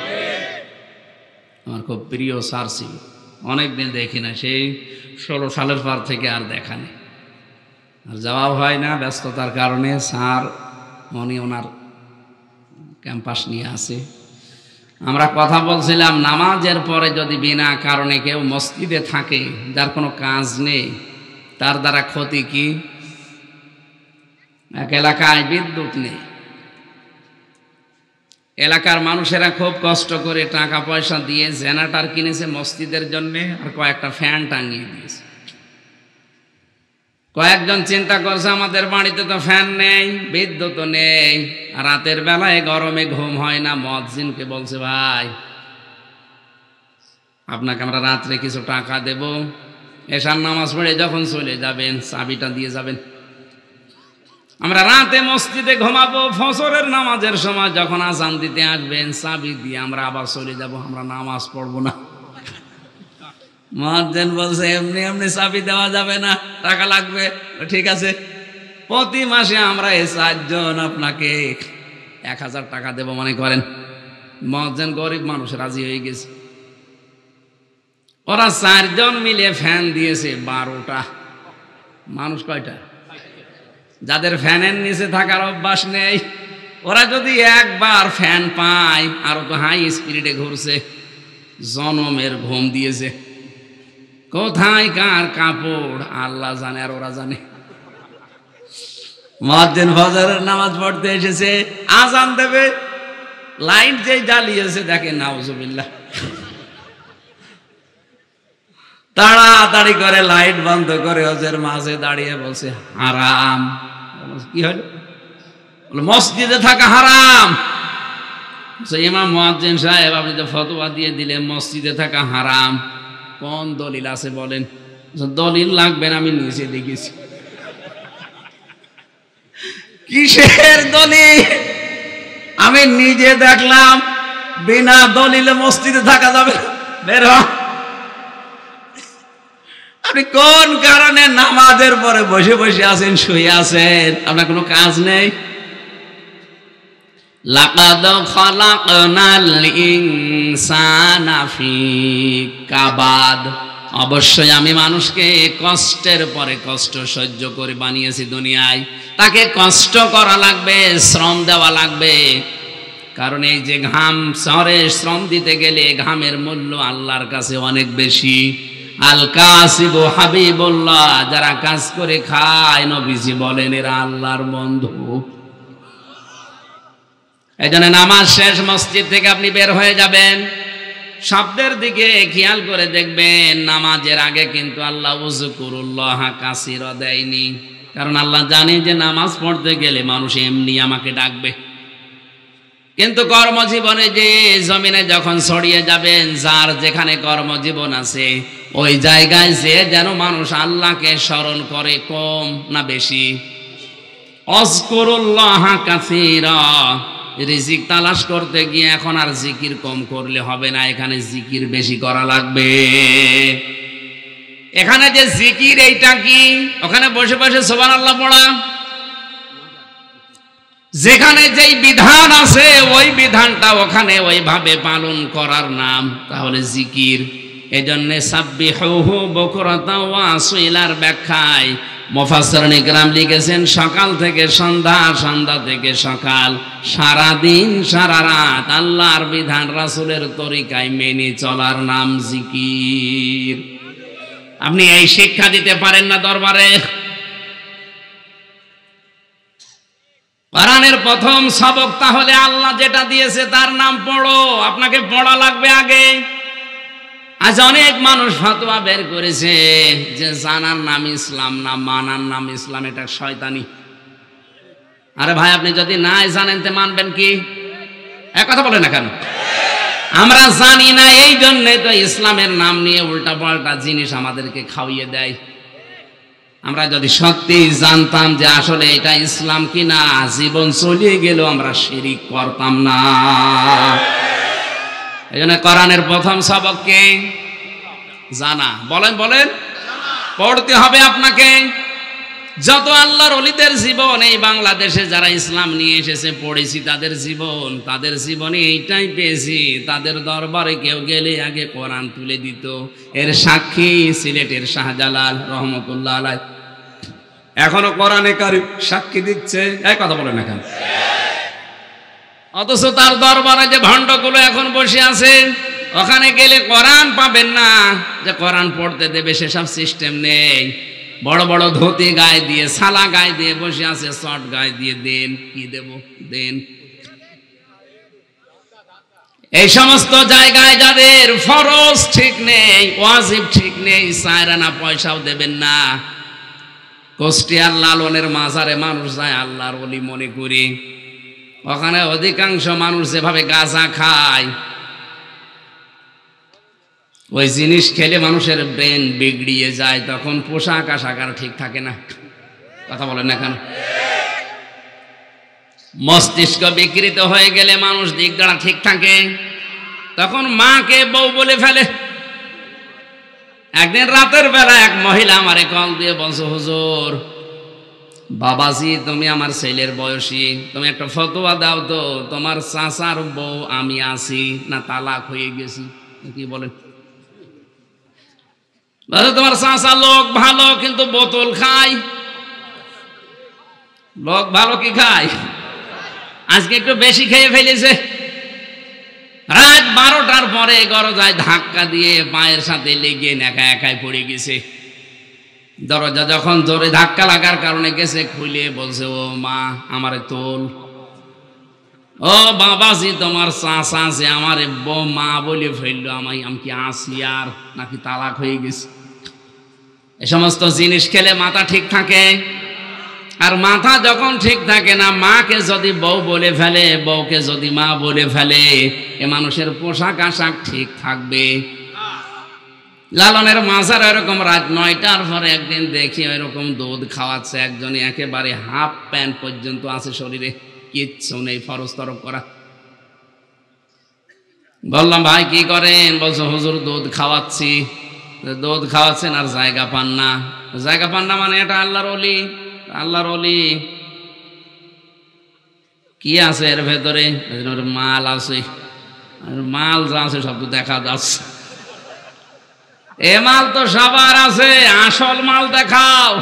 আমার খুব প্রিয় স্যার ছিল, অনেকদিন দেখি না, সেই 16 সালের পর থেকে আর দেখা নেই, আর যাওয়াও হয় না ব্যস্ততার কারণে। স্যার মনি ওনার ক্যাম্পাস নিয়ে আসে, আমরা কথা বলছিলাম নামাজের পরে যদি বিনা কারণে কেউ মসজিদে থাকে, যার কোনো কাজ নেই, তার দ্বারা ক্ষতি কি? এক এলাকায় বিদ্যুৎ নেই, এলাকার মানুষেরা খুব কষ্ট করে টাকা পয়সা দিয়ে জেনারেটর কিনেছে মসজিদের জন্য, আর কয়েকটা ফ্যান টাঙিয়ে দিয়েছে। কয়েকজন চিন্তা করছে আমাদের বাড়িতে তো ফ্যান নেই, বিদ্যুৎ নেই, আর রাতের বেলায় গরমে ঘুম হয় না। মুয়াজ্জিনকে বলছে, ভাই আপনাকে আমরা রাত্রে কিছু টাকা দেব, এশার নামাজ পড়ে যখন চলে যাবেন চাবিটা দিয়ে যাবেন। আমরা রাতে মসজিদে ঘুমাবো, ফজরের নামাজের সময় যখন আযান দিতে আসবেন চাবি দিয়ে আমরা আবার চলে যাব, আমরা নামাজ পড়বো না। মুয়াজ্জিন বলছে, এমনি এমনি চাবি দেওয়া যাবে না, টাকা লাগবে। ঠিক আছে, প্রতি মাসে আমরা এই 4 জন আপনাকে 1000 টাকা দেব মনে করেন। মুয়াজ্জিন গরিব মানুষ, রাজি হয়ে গেছে। ওরা 4 জন মিলে ফ্যান দিয়েছে 12টা। মানুষ কয়টা? যাদের ফ্যানের নিচে থাকার অভ্যাস নেই, ওরা যদি একবার ফ্যান পায়, আরো তো হাই স্পিডে ঘুরছে, জনমের ঘুম দিয়েছে। কোথায় কার কাপড় আল্লাহ জানে, আর ওরা জানে। মুয়াজ্জিন ফজরের নামাজ পড়তে এসেছে, আযান দেবে, লাইট যেই জ্বালিয়েছে দেখে নাউজুবিল্লাহ, তাড়াতাড়ি করে লাইট বন্ধ করে ওদের মাঝে দাঁড়িয়ে বলছে, হারাম। কি হলো? মসজিদে থাকা হারাম। ইমাম মুয়াজ্জিন সাহেব, আপনি তো ফতোয়া দিয়ে দিলেন মসজিদে থাকা হারাম, কোন দলিল আছে বলেন? দলিল লাগবে না, আমি নিজে দেখেছি। কিসের দলিল? আমি নিজে দেখলাম, বিনা দলিলে মসজিদে থাকা যাবে না, বের হ। আপনি কোন কারণে নামাজের পরে বসে বসে আছেন, শুয়ে আছেন, আপনার কোনো কাজ নেই? লাকাদ খালাকনাল ইনসানা ফি কাবাদ, অবশ্যই আমি মানুষকে কষ্টের পরে কষ্ট সহ্য করে বানিয়েছি দুনিয়ায়। তাকে কষ্ট করা লাগবে, শ্রম দেওয়া লাগবে, কারণ এই যে ঘাম, শহরে শ্রম দিতে গেলে ঘামের মূল্য আল্লাহর কাছে অনেক বেশি। আল কাসিবু হাবিবুল্লাহ, যারা কাজ করে খায় নবীজি বলেন এরা আল্লাহর বন্ধু। এই জন্য নামাজ শেষ, মসজিদ থেকে আপনি বের হয়ে যাবেন, শব্দের দিকে খেয়াল করে দেখবেন। নামাজের আগে কিন্তু আল্লাহ উযকুরুল্লাহ কাসীরা দেয়নি, কারণ আল্লাহ জানে যে নামাজ পড়তে গেলে মানুষ এমনি আমাকে ডাকবে। কিন্তু কর্মজীবনে যে জমিনে যখন ছড়িয়ে যাবেন, যার যেখানে কর্মজীবন আছে, ওই জায়গায় যে যেন মানুষ আল্লাহকে স্মরণ করে, কম না বেশি? আযকুরুল্লাহ কাসীরা। রিজিক তালাশ করতে গিয়ে এখন আর জিকির কম করলে হবে না, এখানে জিকির বেশি করা লাগবে। এখানে যে জিকির, এইটা কি? ওখানে বসে বসে সুবহানাল্লাহ পড়া। যেখানে যেই বিধান আছে ওই বিধানটা ওখানে ওইভাবে পালন করার নাম তাহলে জিকির। এজন্য সাব্বিহুহু বুকরাতা ওয়া আসিলার ব্যাখ্যায় মুফাসসিরিন ইকরাম লিখেছেন, সকাল থেকে সন্ধ্যা, সন্ধ্যা থেকে সকাল, সারা দিন সারা রাত আল্লাহর বিধান রাসূলের তরিকায় মেনে চলার নাম জিকির। আপনি এই শিক্ষা দিতে পারেন না দরবারে? কোরআনের প্রথম সবক তাহলে আল্লাহ যেটা দিয়েছে তার নাম পড়ো, আপনাকে পড়া লাগবে আগে। আজ অনেক মানুষ ফতোয়া বের করেছে যে জানার নাম ইসলাম না, মানার নাম ইসলাম, এটা শয়তানি। আরে ভাই, আপনি যদি নাই জানেন তে মানবেন কি? এক কথা বলেন না কেন? আমরা জানি না, এই জন্যে তো ইসলামের নাম নিয়ে উল্টা পাল্টা জিনিস আমাদেরকে খাওয়িয়ে দেয়। আমরা যদি সত্যি জানতাম যে আসলে এটা ইসলাম কিনা, জীবন চলিয়ে গেলেও আমরা শিরিক করতাম না। এই জন্য কোরআনের প্রথম সবককে জানা। বলেন বলেন, পড়তে হবে আপনাকে। যত আল্লাহর ওলিদের জীবন এই বাংলাদেশে যারা ইসলাম নিয়ে এসেছে পড়েছি, তাদের জীবনে এইটাই পেয়েছি, তাদের দরবারে কেউ গেলে আগে কোরআন তুলে দিত। এর সাক্ষী সিলেটের শাহজালাল রহমতুল্লাহ আলাইহি, এখনো কোরআনে কারীম সাক্ষী দিচ্ছে। এই কথা বলেন না কেন? অথচ তার দরবারে যে ভণ্ডগুলো এখন বসে আছে, ওখানে গেলে কোরআন পাবেন না, যে কোরআন পড়তে দেবে সেসব সিস্টেম নেই। বড় বড় ধুতি গায়ে দিয়ে, সালা গায়ে দিয়ে বসে আছে, শর্ট গায়ে দিয়ে দেন, কি দেব দেন। এই সমস্ত জায়গায় যাদের ফরজ ঠিক নেই, ওয়াজিব ঠিক নেই, সায়রানা পয়সাও দেবেন না। কুষ্টিয়ার লালনের মাজারে মানুষ যায় আল্লাহর ওলি মনে করি, ওখানে অধিকাংশ মানুষ যেভাবে গাঁজা খায়, ওই জিনিস খেলে মানুষের ব্রেন বিগড়িয়ে যায়, তখন পোশাক আশাক আর ঠিক থাকে না। কথা বলেন না কেন? মস্তিষ্ক বিকৃত হয়ে গেলে মানুষ দিক দাঁড়া ঠিক থাকে, তখন মাকে বউ বলে ফেলে। একদিন রাতের বেলা এক মহিলা আমারে কল দিয়ে বলছে, হুজুর বাবাজি তুমি আমার ছেলের বয়সী, তুমি একটা ফতোয়া দাও তো, তোমার চাচার বউ আমি আছি না তালাক হয়ে গেছি। কি বলেন? তোমার চাচা লোক ভালো কিন্তু বোতল খায়। লোক ভালো কি খায়? আজকে একটু বেশি খেয়ে ফেলেছে। রাত 12টার পরে দরজায় ধাক্কা দিয়ে পায়ের সাথে লেগে একা একাই পড়ে গেছে। দরজা যখন জোরে ধাক্কা লাগার কারণে গেছে খুলে বলছে, ও মা আমারে তোল। ও বাবাজি তোমার চাচা যে আমারে মা বলে ফেললো, আমি কি আসি আর নাকি তালাক হয়ে গেছে? এ সমস্ত জিনিস খেলে মাথা ঠিক থাকে, আর মাথা যখন ঠিক থাকে না, মাকে যদি বউ বলে ফেলে, বউকে যদি মা বলে ফেলে, এ মানুষের পোশাক আশাক ঠিক থাকবে। লালনের মাজার এরকম রাত 9টার পরে একদিন দেখি এরকম দুধ খাওয়াচ্ছে একজনে, একেবারে হাফ প্যান্ট পর্যন্ত আছে শরীরে, কিচ্ছু নেই, ফরজ তরফ করা। বললাম ভাই কি করেন? বলছো হুজুর দুধ খাওয়াচ্ছি। দুধ খাওয়াচ্ছেন আর জায়গা পান না। জায়গা পান না মানে এটা আল্লাহর ওলি। আল্লাহর ওলি কি আছে এর ভেতরে? মাল আছে, মাল যা আছে সব তো দেখা যাচ্ছে। এ মাল তো সবার আছে, আসল মাল দেখাও।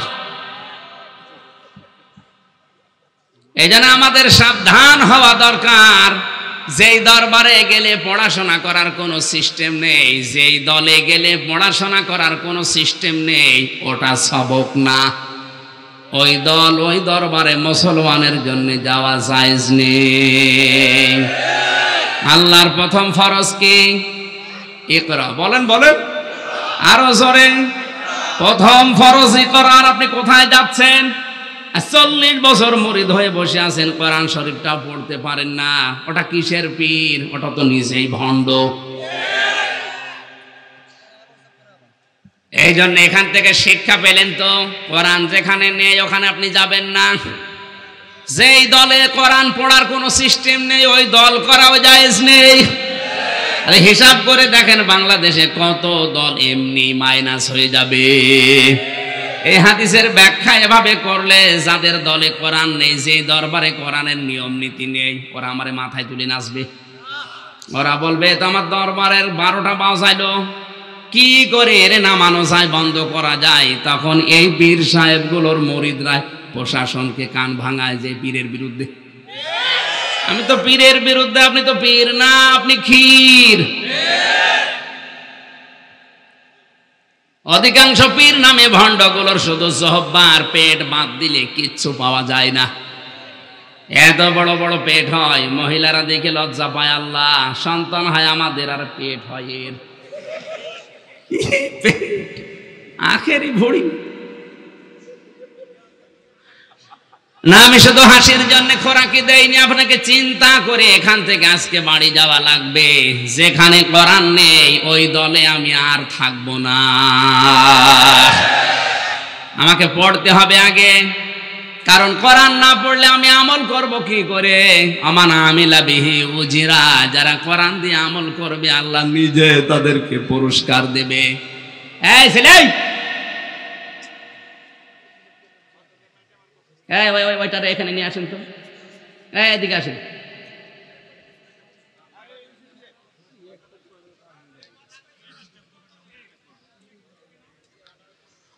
এই জন্য আমাদের সাবধান হওয়া দরকার। যেই দরবারে গেলে পড়াশোনা করার কোনো সিস্টেম নেই, যেই দলে গেলে পড়াশোনা করার কোনো সিস্টেম নেই, ওটা সবক না। ওই দল ওই দরবারে মুসলমানের জন্য যাওয়া জায়েজ নেই। আল্লাহর প্রথম ফরজ কি? ইকরা। বলেন বলেন আরো জোরে। প্রথম ফরজ ইকরা। আর আপনি কোথায় যাচ্ছেন? 40 বছর মুরিদ হয়ে বসে আছেন, কোরআন শরীফটা পড়তে পারেন না। ওটা কিসের পীর? ওটা তো নিজেই ভণ্ড। এই জন্য এখান থেকে শিক্ষা পেলেন তো, কোরআন যেখানে নেই ওখানে আপনি যাবেন না। যেই দলে কোরআন পড়ার কোনো সিস্টেম নেই, ওই দল করাও জায়েজ নেই। আরে হিসাব করে দেখেন বাংলাদেশে কত দল এমনি মাইনাস হয়ে যাবে। এই হাদিসের ব্যাখ্যা এভাবে করলে, যাদের দলে কোরআন নেই, যে দরবারে কোরআনের নিয়ম নীতি নেই, ওরা আমারে মাথায় তুলে নাচবে। ওরা বলবে তো আমার দরবারের 12টা বাজাইলো, কি করে এর নামানো যায়, বন্ধ করা যায়? তখন এই পীর সাহেবগুলোর মুরিদরা প্রশাসনকে কান ভাঙায় যে পীরের বিরুদ্ধে। আমি তো পীরের বিরুদ্ধে, আপনি তো পীর না, আপনি ক্ষীর। অধিকাংশ পীর নামে ভণ্ডগুলোর শুধু জহব্বার পেট বাদ দিলে কিচ্ছু পাওয়া যায় না। এত বড় বড় পেট হয়, মহিলারা দেখে লজ্জা পায়। আল্লাহ, সন্তান হয় আমাদের আর পেট হয় এর। আখেরি ভড়ি না। আমি শুধু হাসির জন্য খোরাকি দেয়নি, আপনাকে চিন্তা করে এখান থেকে আজকে বাড়ি যাওয়া লাগবে। যেখানে কোরআন নেই ওই দলে আমি আর থাকবো না। আমাকে পড়তে হবে আগে, কারণ কোরআন না পড়লে আমি আমল করব কি করে? আমান আমিলা বিহি উজিরা। যারা কোরআন দিয়ে আমল করবে আল্লাহ নিজে তাদেরকে পুরস্কার দেবে। এই ছেলে, ওইটা এখানে নিয়ে আসেন তো, এদিকে আসেন।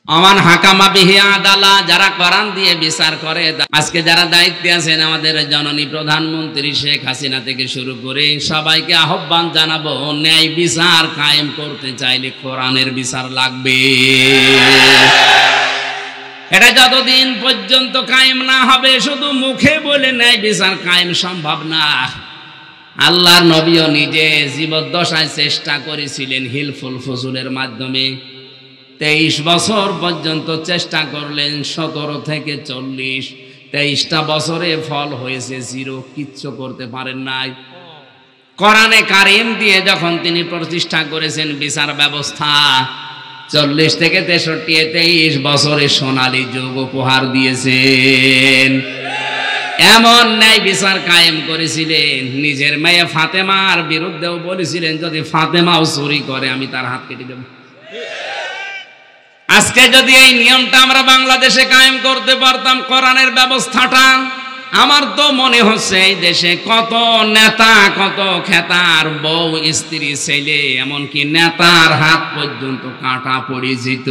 আমান হাকামা বিহি আদালা, যারা কোরআন দিয়ে বিচার করে। আজকে যারা দায়িত্বে আছেন, আমাদের জননী প্রধানমন্ত্রী শেখ হাসিনা থেকে শুরু করে সবাইকে আহ্বান জানাবো, ন্যায় বিচার কায়েম করতে চাইলে কোরআনের বিচার লাগবে। এটা যতদিন পর্যন্ত কায়েম না হবে, শুধু মুখে বলে ন্যায় বিচার কায়েম সম্ভব না। আল্লাহর নবীও নিজে জীবদ্দশায় চেষ্টা করেছিলেন হিলফুল ফুজুলের মাধ্যমে। 23 বছর পর্যন্ত চেষ্টা করলেন, 17 থেকে 40, 23টা বছরে ফল হয়েছে 0, কিচ্ছু করতে পারেন নাই। কোরআনে কারিম দিয়ে যখন তিনি প্রতিষ্ঠা করেছেন বিচার ব্যবস্থা, 40 থেকে 63, 23 বছরে সোনালী যুগ উপহার দিয়েছেন। এমন ন্যায় বিচার কায়েম করেছিলেন, নিজের মেয়ে ফাতেমার বিরুদ্ধেও বলেছিলেন, যদি ফাতেমাও চুরি করে আমি তার হাত কেটে দেব। আজকে যদি এই নিয়মটা আমরা বাংলাদেশে কায়েম করতে পারতাম, কোরআনের ব্যবস্থাটা, আমার তো মনে হচ্ছে এই দেশে কত নেতা, কত খেতার বউ, স্ত্রী, ছেলে, এমনকি নেতার হাত পর্যন্ত কাটা পড়ে যেত।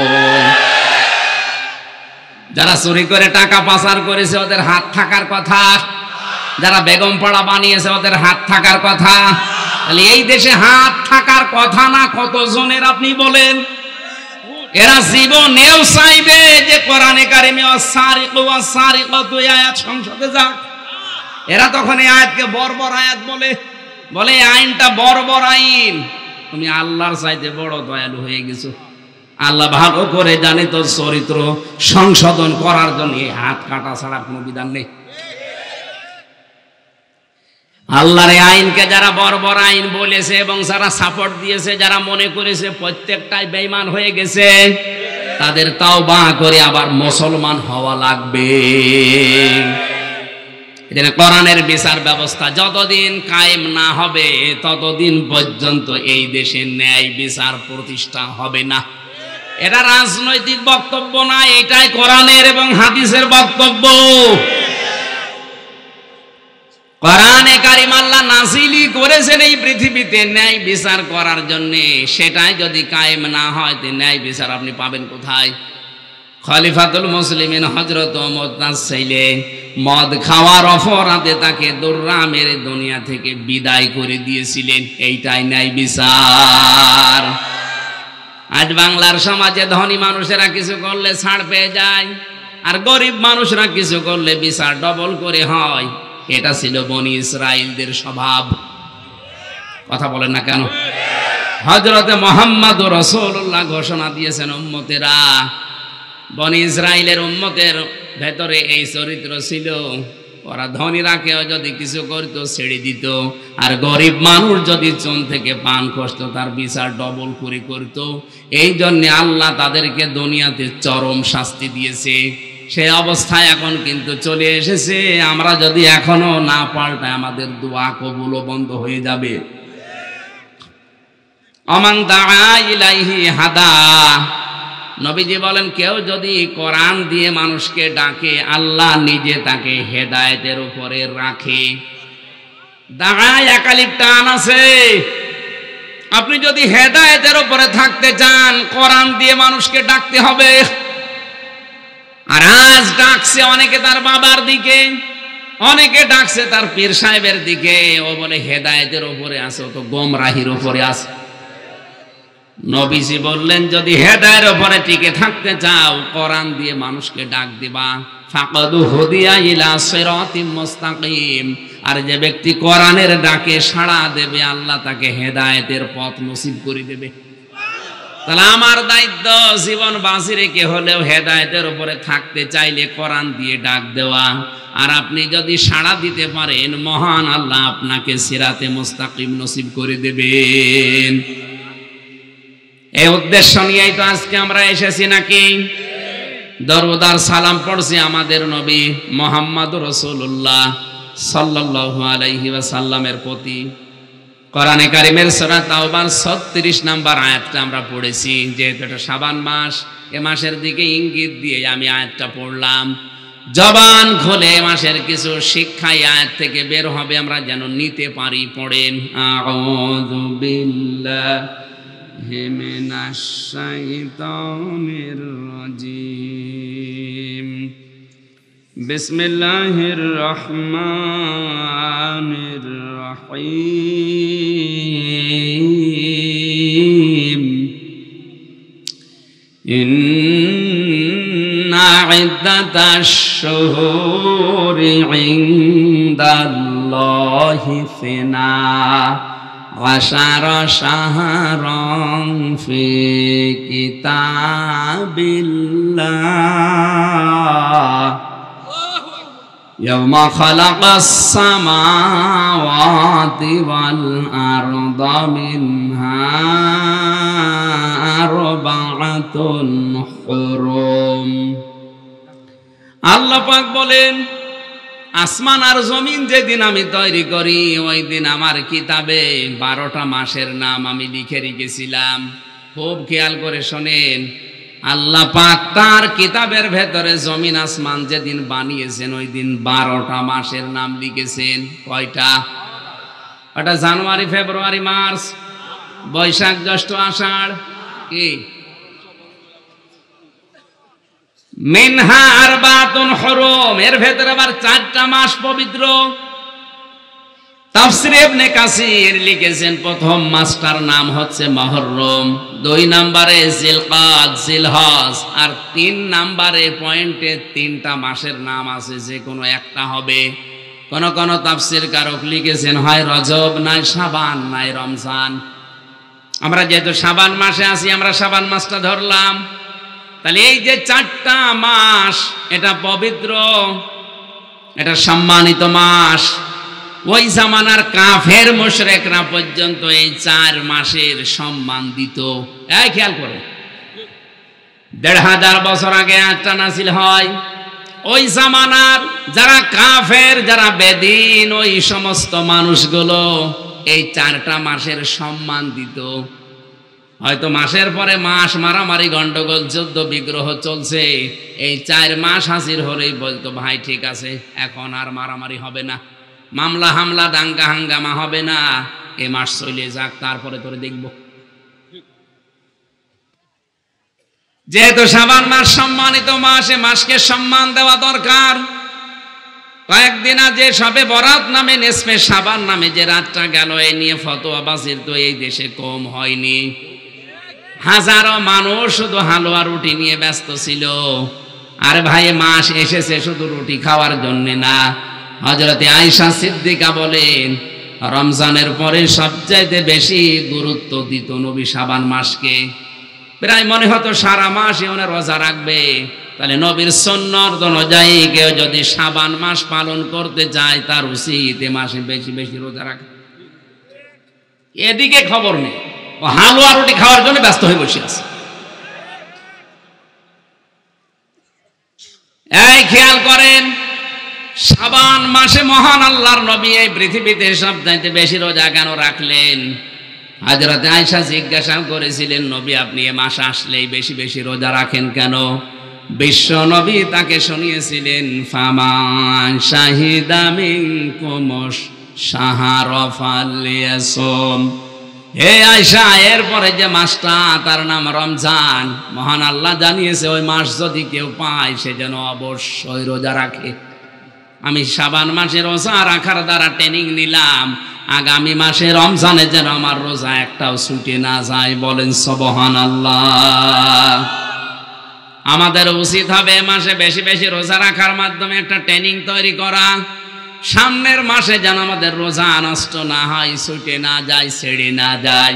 যারা চুরি করে টাকা পাচার করেছে ওদের হাত থাকার কথা, যারা বেগম পাড়া বানিয়েছে ওদের হাত থাকার কথা। তাহলে এই দেশে হাত থাকার কথা না কতজনের আপনি বলেন? এরা জীবনেও চাইবে যে কোরআনে কারিমে ওয়াসারিকু ওয়াসারিকাতু আয়াত সংসদে যাক। এরা তখন এই আয়াতকে বর্বর আয়াত বলে আইনটা বর্বর আইন। তুমি আল্লাহর চাইতে বড় দয়ালু হয়ে গেছো। আল্লাহ ভালো করে জানে তোর চরিত্র সংশোধন করার জন্য এই হাত কাটা ছাড়া কোনো বিধান নেই। আল্লাহর এই আইনকে যারা বর্বর আইন বলেছে এবং যারা সাপোর্ট দিয়েছে, যারা মনে করেছে প্রত্যেকটাই বেঈমান হয়ে গেছে, তাদের তাওবা করে আবার মুসলমান হওয়া লাগবে। এজন্য কোরআনের বিচার ব্যবস্থা যতদিন কায়েম না হবে, ততদিন পর্যন্ত এই দেশে ন্যায় বিচার প্রতিষ্ঠা হবে না। এটা রাজনৈতিক বক্তব্য না, এটাই কোরআনের এবং হাদিসের বক্তব্য। কোরআনে কারিম আল্লাহ নাযিলই করেছেন এই পৃথিবীতে ন্যায় বিচার করার জন্য। সেটাই যদি কায়েম না হয়, তো ন্যায় বিচার আপনি পাবেন কোথায়? খলিফাতুল মুসলিমিন হযরত ওমর তার ছেলে মদ খাওয়ার অপরাধে তাকে দৌড়া মেরে দুনিয়া থেকে বিদায় করে দিয়েছিলেন। এইটাই ন্যায় বিচার। আজ বাংলার সমাজে ধনী মানুষেরা কিছু করলে ছাড় পেয়ে যায়, আর গরিব মানুষরা কিছু করলে বিচার ডবল করে হয়। এটা ছিল বনি ইসরাইলদের স্বভাব। কথা বলেন না কেন? হযরতে মুহাম্মদুর রাসূলুল্লাহ ঘোষণা দিয়েছেন, উম্মতেরা, বনি ইসরাইলের উম্মতের ভেতরে এই চরিত্র ছিল। ওরা ধনীরা কেউ যদি কিছু করত ছেড়ে দিত, আর গরিব মানুষ যদি চুন থেকে পান খসত তার বিচার ডবল করে করত। এই জন্য আল্লাহ তাদেরকে দুনিয়াতে চরম শাস্তি দিয়েছে। সেই অবস্থায় এখন কিন্তু চলে এসেছে। আমরা যদি এখনো না পাল্টাই, আমাদের দোয়া কবুলও বন্ধ হয়ে যাবে। আমান দাআ ইলাইহি হাদা, নবীজি বলেন, কেউ যদি কোরআন দিয়ে মানুষকে ডাকে, আল্লাহ নিজে তাকে হেদায়েতের উপরে রাখে। দাঁড়ায় একালিক টান আছে। আপনি যদি হেদায়েতের উপরে থাকতে চান, কোরআন দিয়ে মানুষকে ডাকতে হবে। আর আজ ডাকছে অনেকে তার বাবার দিকে, অনেকে ডাকছে তার পীর সাহেবের দিকে। ও বলে হেদায়েতের উপরে আছে, ও তো গোমরাহির উপরে আছে। নবীজি বললেন, যদি হেদায়েতের উপরে টিকে থাকতে চাও, কোরআন দিয়ে মানুষকে ডাক দিবা। ফাকাদু হুদিয়া ইলা সিরাতিম মুস্তাকিম। আর যে ব্যক্তি কোরআনের ডাকে সাড়া দেবে, আল্লাহ তাকে হেদায়েতের পথ নসিব করে দেবে। তাহলে আমার দায়িত্ব জীবন বাঁচি রেখে হলেও হেদায়েতের উপরে থাকতে চাইলে কোরআন দিয়ে ডাক দেওয়া। আর আপনি যদি সাড়া দিতে পারেন, মহান আল্লাহ আপনাকে সিরাতে মুস্তাকিম নসিব করে দেবেন। এই উদ্দেশ্য নিয়েই তো আজকে আমরা এসেছি নাকি? দরুদ আর সালাম পড়ছি আমাদের নবী মুহাম্মদুর রাসূলুল্লাহ সাল্লাল্লাহু আলাইহি ওয়াসাল্লামের প্রতি। কোরআনে কারিমের সূরা তাওবার 36 নম্বর আয়াতটা আমরা পড়েছি। যেহেতু এটা শাবান মাস, এ মাসের দিকে ইঙ্গিত দিয়ে আমি আয়াতটা পড়লাম। জবান খুলে এ মাসের কিছু শিক্ষা এই আয়াত থেকে বের হবে, আমরা যেন নিতে পারি। পড়েন, আউযু বিল্লাহ মিনাশ শাইতানির রাজিম। বিসমিল্লাহির রহমানির রহিম। ইন্না ইদ্দাতাশ শুহুরি ইনদাল্লাহি ইসনা আশারা শাহরান ফি কিতাবিল্লাহ ইয়াওমা খালাকাস সামাওয়াতি ওয়াল আরদা মিনহা আরবাআতুন হুরুম। আল্লাহ পাক বলেন, আসমান আর জমিন যেদিন আমি তৈরি করি ওই দিন আমার কিতাবে 12টা মাসের নাম আমি লিখে রেখেছিলাম। খুব খেয়াল করে শোনেন, আল্লাহ পাক তার কিতাবের ভেতরে জমিন আসমান যেদিন বানিয়েছেন ওই দিন 12টা মাসের নাম লিখেছেন। কয়টা? ওটা জানুয়ারি, ফেব্রুয়ারি, মার্চ, বৈশাখ, জ্যৈষ্ঠ, আষাঢ়, কি মিনহা আরবাতুন হুরুম, এর ভেতরে আবার 4টা মাস পবিত্র। তাফসীরে ইবনে কাসির লিখেছেন প্রথম মাসটার নাম হচ্ছে মুহররম, 2 নম্বরে জিলকাদ, জিলহজ, আর 3 নম্বরে পয়েন্টে 3টা মাসের নাম আছে, যে কোনো একটা হবে। কোন কোন তাফসীর কারক লিখেছেন হয় রজব, নয় শাবান, নয় রমজান। আমরা যেহেতু শাবান মাসে আছি, আমরা শাবান মাসটা ধরলাম। তাহলে এই যে 4টা মাস এটা পবিত্র, এটা সম্মানিত মাস। ওই জামানার কাফের মুশরিকরা পর্যন্ত এই 4 মাসের সম্মান দিত। এই খেয়াল করো, 1500 বছর আগে আয়াতটা নাযিল হয়। ওই জামানার যারা কাফের, যারা বেদিন, ওই সমস্ত মানুষগুলো এই 4টা মাসের সম্মান দিত। হয়তো মাসের পরে মাস মারামারি, গন্ডগোল, যুদ্ধ বিগ্রহ চলছে, এই 4 মাস হাজির হলেই বলতো ভাই ঠিক আছে, এখন আর মারামারি হবে না, মামলা হামলা দাঙ্গা হাঙ্গামা হবে না, এ মাস চলে যাক, তারপরে তোরে দেখব। যেহেতু শাবান মাস সম্মানিত মাস, এ মাসকে সম্মান দেওয়া দরকার। কয়েকদিন আগে সবে বরাত নামে, নেসফে শাবান নামে যে রাতটা গেল, এই নিয়ে ফতোয়াবাজির তো এই দেশে কম হয়নি। হাজারো মানুষ শুধু হালুয়া রুটি নিয়ে ব্যস্ত ছিল। আর ভাই, মাস এসেছে শুধু রুটি খাওয়ার জন্য না। হযরতে আয়েশা সিদ্দিকা বলেন, রমজানের পরে সবচাইতে বেশি গুরুত্ব দিত নবী শাবান মাসকে। প্রায় মনে হতো সারা মাস উনি রোজা রাখবে। তাহলে নবীর সুন্নাত অনুযায়ী কেউ যদি শাবান মাস পালন করতে চায়, তার উচিত এ মাসে বেশি বেশি রোজা রাখা। এদিকে খবর নেই, ও হালুয়া রুটি খাওয়ার জন্য ব্যস্ত হয়ে বসে আছে। এই খেয়াল করেন, শাবান মাসে মহান আল্লাহর নবী এই পৃথিবীতে সবচাইতে বেশি রোজা কেন রাখলেন? হযরত আয়েশা জিজ্ঞাসা করেছিলেন, নবী আপনি এ মাস আসলেই বেশি বেশি রোজা রাখেন কেন? বিশ্ব নবী তাকে শুনিয়েছিলেন, ফামান শাহিদা মিনকুমুশ শাহরা ফালইয়াসুম। হে আয়েশা, এরপরে যে মাসটা তার নাম রমজান, মহান আল্লাহ জানিয়েছে ওই মাস যদি কেউ পায় সে যেন অবশ্যই রোজা রাখে। আমি শাবান মাসে রোজা রাখার দ্বারা ট্রেনিং নিলাম, আগামী মাসে রমজানে যেন আমার রোজা একটাও ছুটে না যায়। বলেন সুবহানাল্লাহ। আমাদের উচিত হবে এ মাসে বেশি বেশি রোজা রাখার মাধ্যমে একটা ট্রেনিং তৈরি করা। সামনের মাসে যেন আমাদের রোজা নষ্ট না হয়, ছুটে না যায়, ছেড়ে না যায়।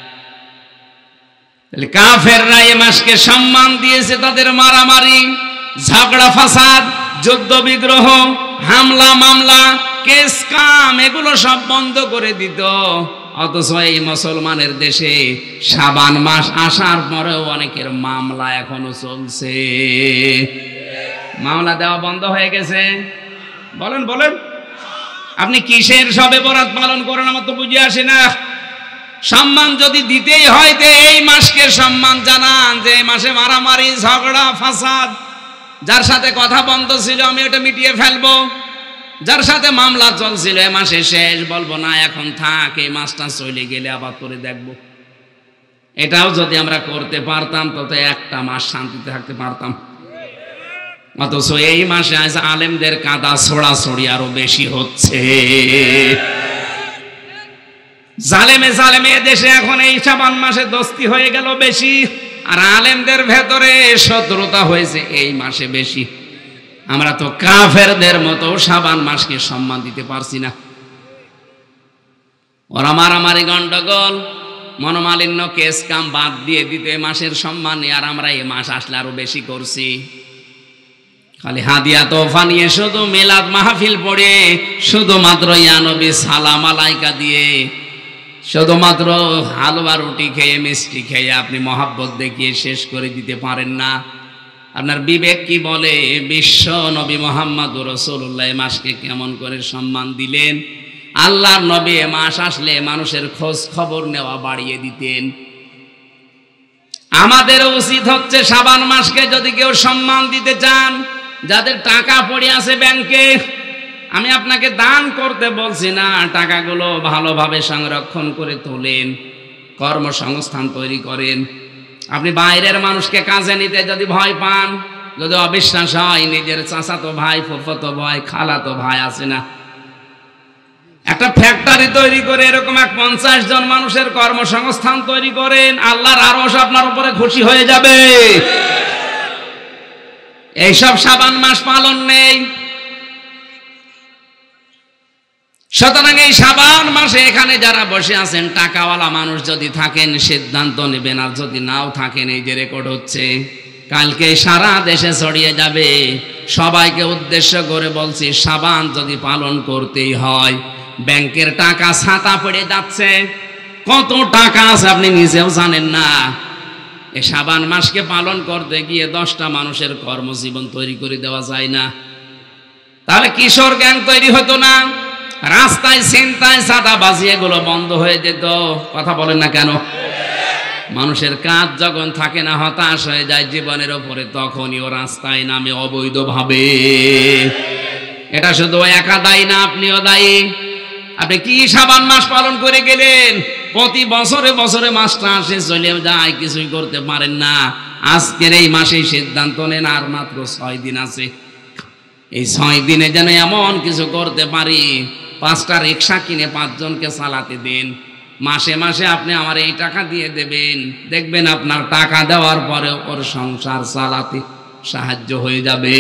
কাফেররা এ মাসকে সম্মান দিয়েছে, তাদের মারামারি, ঝগড়া ফাসাদ, যুদ্ধ বিগ্রহ, হামলা মামলা, কেস কাম, এগুলো সব বন্ধ করে দিত। অথচ এই মুসলমানের দেশে শাবান মাস আসার পরেও অনেকের মামলা এখনো চলছে। মামলা দেওয়া বন্ধ হয়ে গেছে। বলেন বলেন, আপনি কিসের শবে বরাত পালন করেন? আমার তো বুঝে আসে না। সম্মান যদি দিতেই হয় তো এই মাসকে সম্মান জানান, যে এই মাসে মারামারি, ঝগড়া ফাসাদ, যার সাথে কথা বন্ধ ছিল আমি ওটা মিটিয়ে ফেলবো, যার সাথে মামলা চলছিল এ মাসে শেষ, বলবো না এখন থাক, এই মাসটা চলে গেলে আবার তোরে দেখবো। এটাও যদি আমরা করতে পারতাম তবে একটা মাস শান্তিতে থাকতে পারতাম। অথচ এই মাসে আজ আলেমদের কাদা ছড়াছড়ি আরো বেশি হচ্ছে। জালেমে জালেমে দেশে এখন এই শাবান মাসে দোস্তি হয়ে গেল বেশি, আর আলেমদের ভেতরে শত্রুতা হয়েছে এই মাসে বেশি। আমরা তো কাফেরদের মতো শাবান মাসকে সম্মান দিতে পারছি না। ওরা মারামারি গন্ডগোল মনোমালিন্য কেস কাম বাদ দিয়ে দিতে মাসের সম্মান, আর আমরা এই মাস আসলে আরো বেশি করছি। খালি হাদিয়া তোফা নিয়ে শুধু মিলাদ মাহফিল পড়ে, শুধুমাত্র ইয়া নবী সালাম আলাইকা দিয়ে, শুধুমাত্র হালুয়া রুটি খেয়ে মিষ্টি খেয়ে আপনি মহাব্বত দেখিয়ে শেষ করে দিতে পারেন না। আপনার বিবেক কি বলে? বিশ্ব নবী মুহাম্মদুর রাসূলুল্লাহ মাসকে কেমন করে সম্মান দিলেন। আল্লাহর নবী মাস আসলে মানুষের খোঁজ খবর নেওয়া বাড়িয়ে দিতেন। আমাদের উচিত হচ্ছে শাবান মাসকে যদি কেউ সম্মান দিতে চান, যাদের টাকা পড়ে আছে ব্যাংকে, আমি আপনাকে দান করতে বলছি না, টাকাগুলো ভালোভাবে সংরক্ষণ করে তোলেন, কর্মসংস্থান তৈরি করেন। আপনি বাইরের মানুষকে কাজে নিতে যদি ভয় পান, যদি অবিশ্বাস হয়, নিজের চাচাতো ভাই, ফুফাতো ভাই, খালাতো ভাই আছে না, একটা ফ্যাক্টরি তৈরি করে এরকম 50 জন মানুষের কর্মসংস্থান তৈরি করেন, আল্লাহর আরশ আপনার উপরে খুশি হয়ে যাবে। এইসব শাবান মাস পালন নেই। সুতরাং এই শাবান মাসে এখানে যারা বসে আছেন টাকাওয়ালা মানুষ যদি থাকেন সিদ্ধান্ত নেবেন, আর যদি নাও থাকেন এই যে রেকর্ড হচ্ছে কালকে সারা দেশে ছড়িয়ে যাবে। সবাইকে উদ্দেশ্য করে বলছি, শাবান যদি পালন করতেই হয়, ব্যাংকের টাকা ছাতা পড়ে যাচ্ছে, কত টাকা আছে আপনি নিজেও জানেন না। এই শাবান মাসকে পালন করতে গিয়ে 10টা মানুষের কর্মজীবন তৈরি করে দেওয়া যায় না? তাহলে কিশোর গ্যাং তৈরি হতো না? রাস্তায় ছিনতাই চাঁদাবাজি এগুলো বন্ধ হয়ে যেত? কথা বলেন না কেন? মানুষের কাজ যখন থাকে না, হতাশ হয়ে যায় জীবনের ওপরে, তখনই ও রাস্তায় নামে অবৈধভাবে। এটা শুধু একা দায়ী না, আপনিও দায়ী। আপনি কি শাবান মাস পালন করে গেলেন? প্রতি বছরে বছরে মাসটা আসে চলে যায়, কিছুই করতে পারেন না। আজকের এই মাসেই সিদ্ধান্ত নেন, আর মাত্র 6 দিন আছে। এই 6 দিনে যেন এমন কিছু করতে পারি, 5টা রিক্সা কিনে 5 জনকে চালাতে দিন। মাসে মাসে আপনি আমার এই টাকা দিয়ে দেবেন, দেখবেন আপনার টাকা দেওয়ার পরে ওর সংসার চালাতে সাহায্য হয়ে যাবে।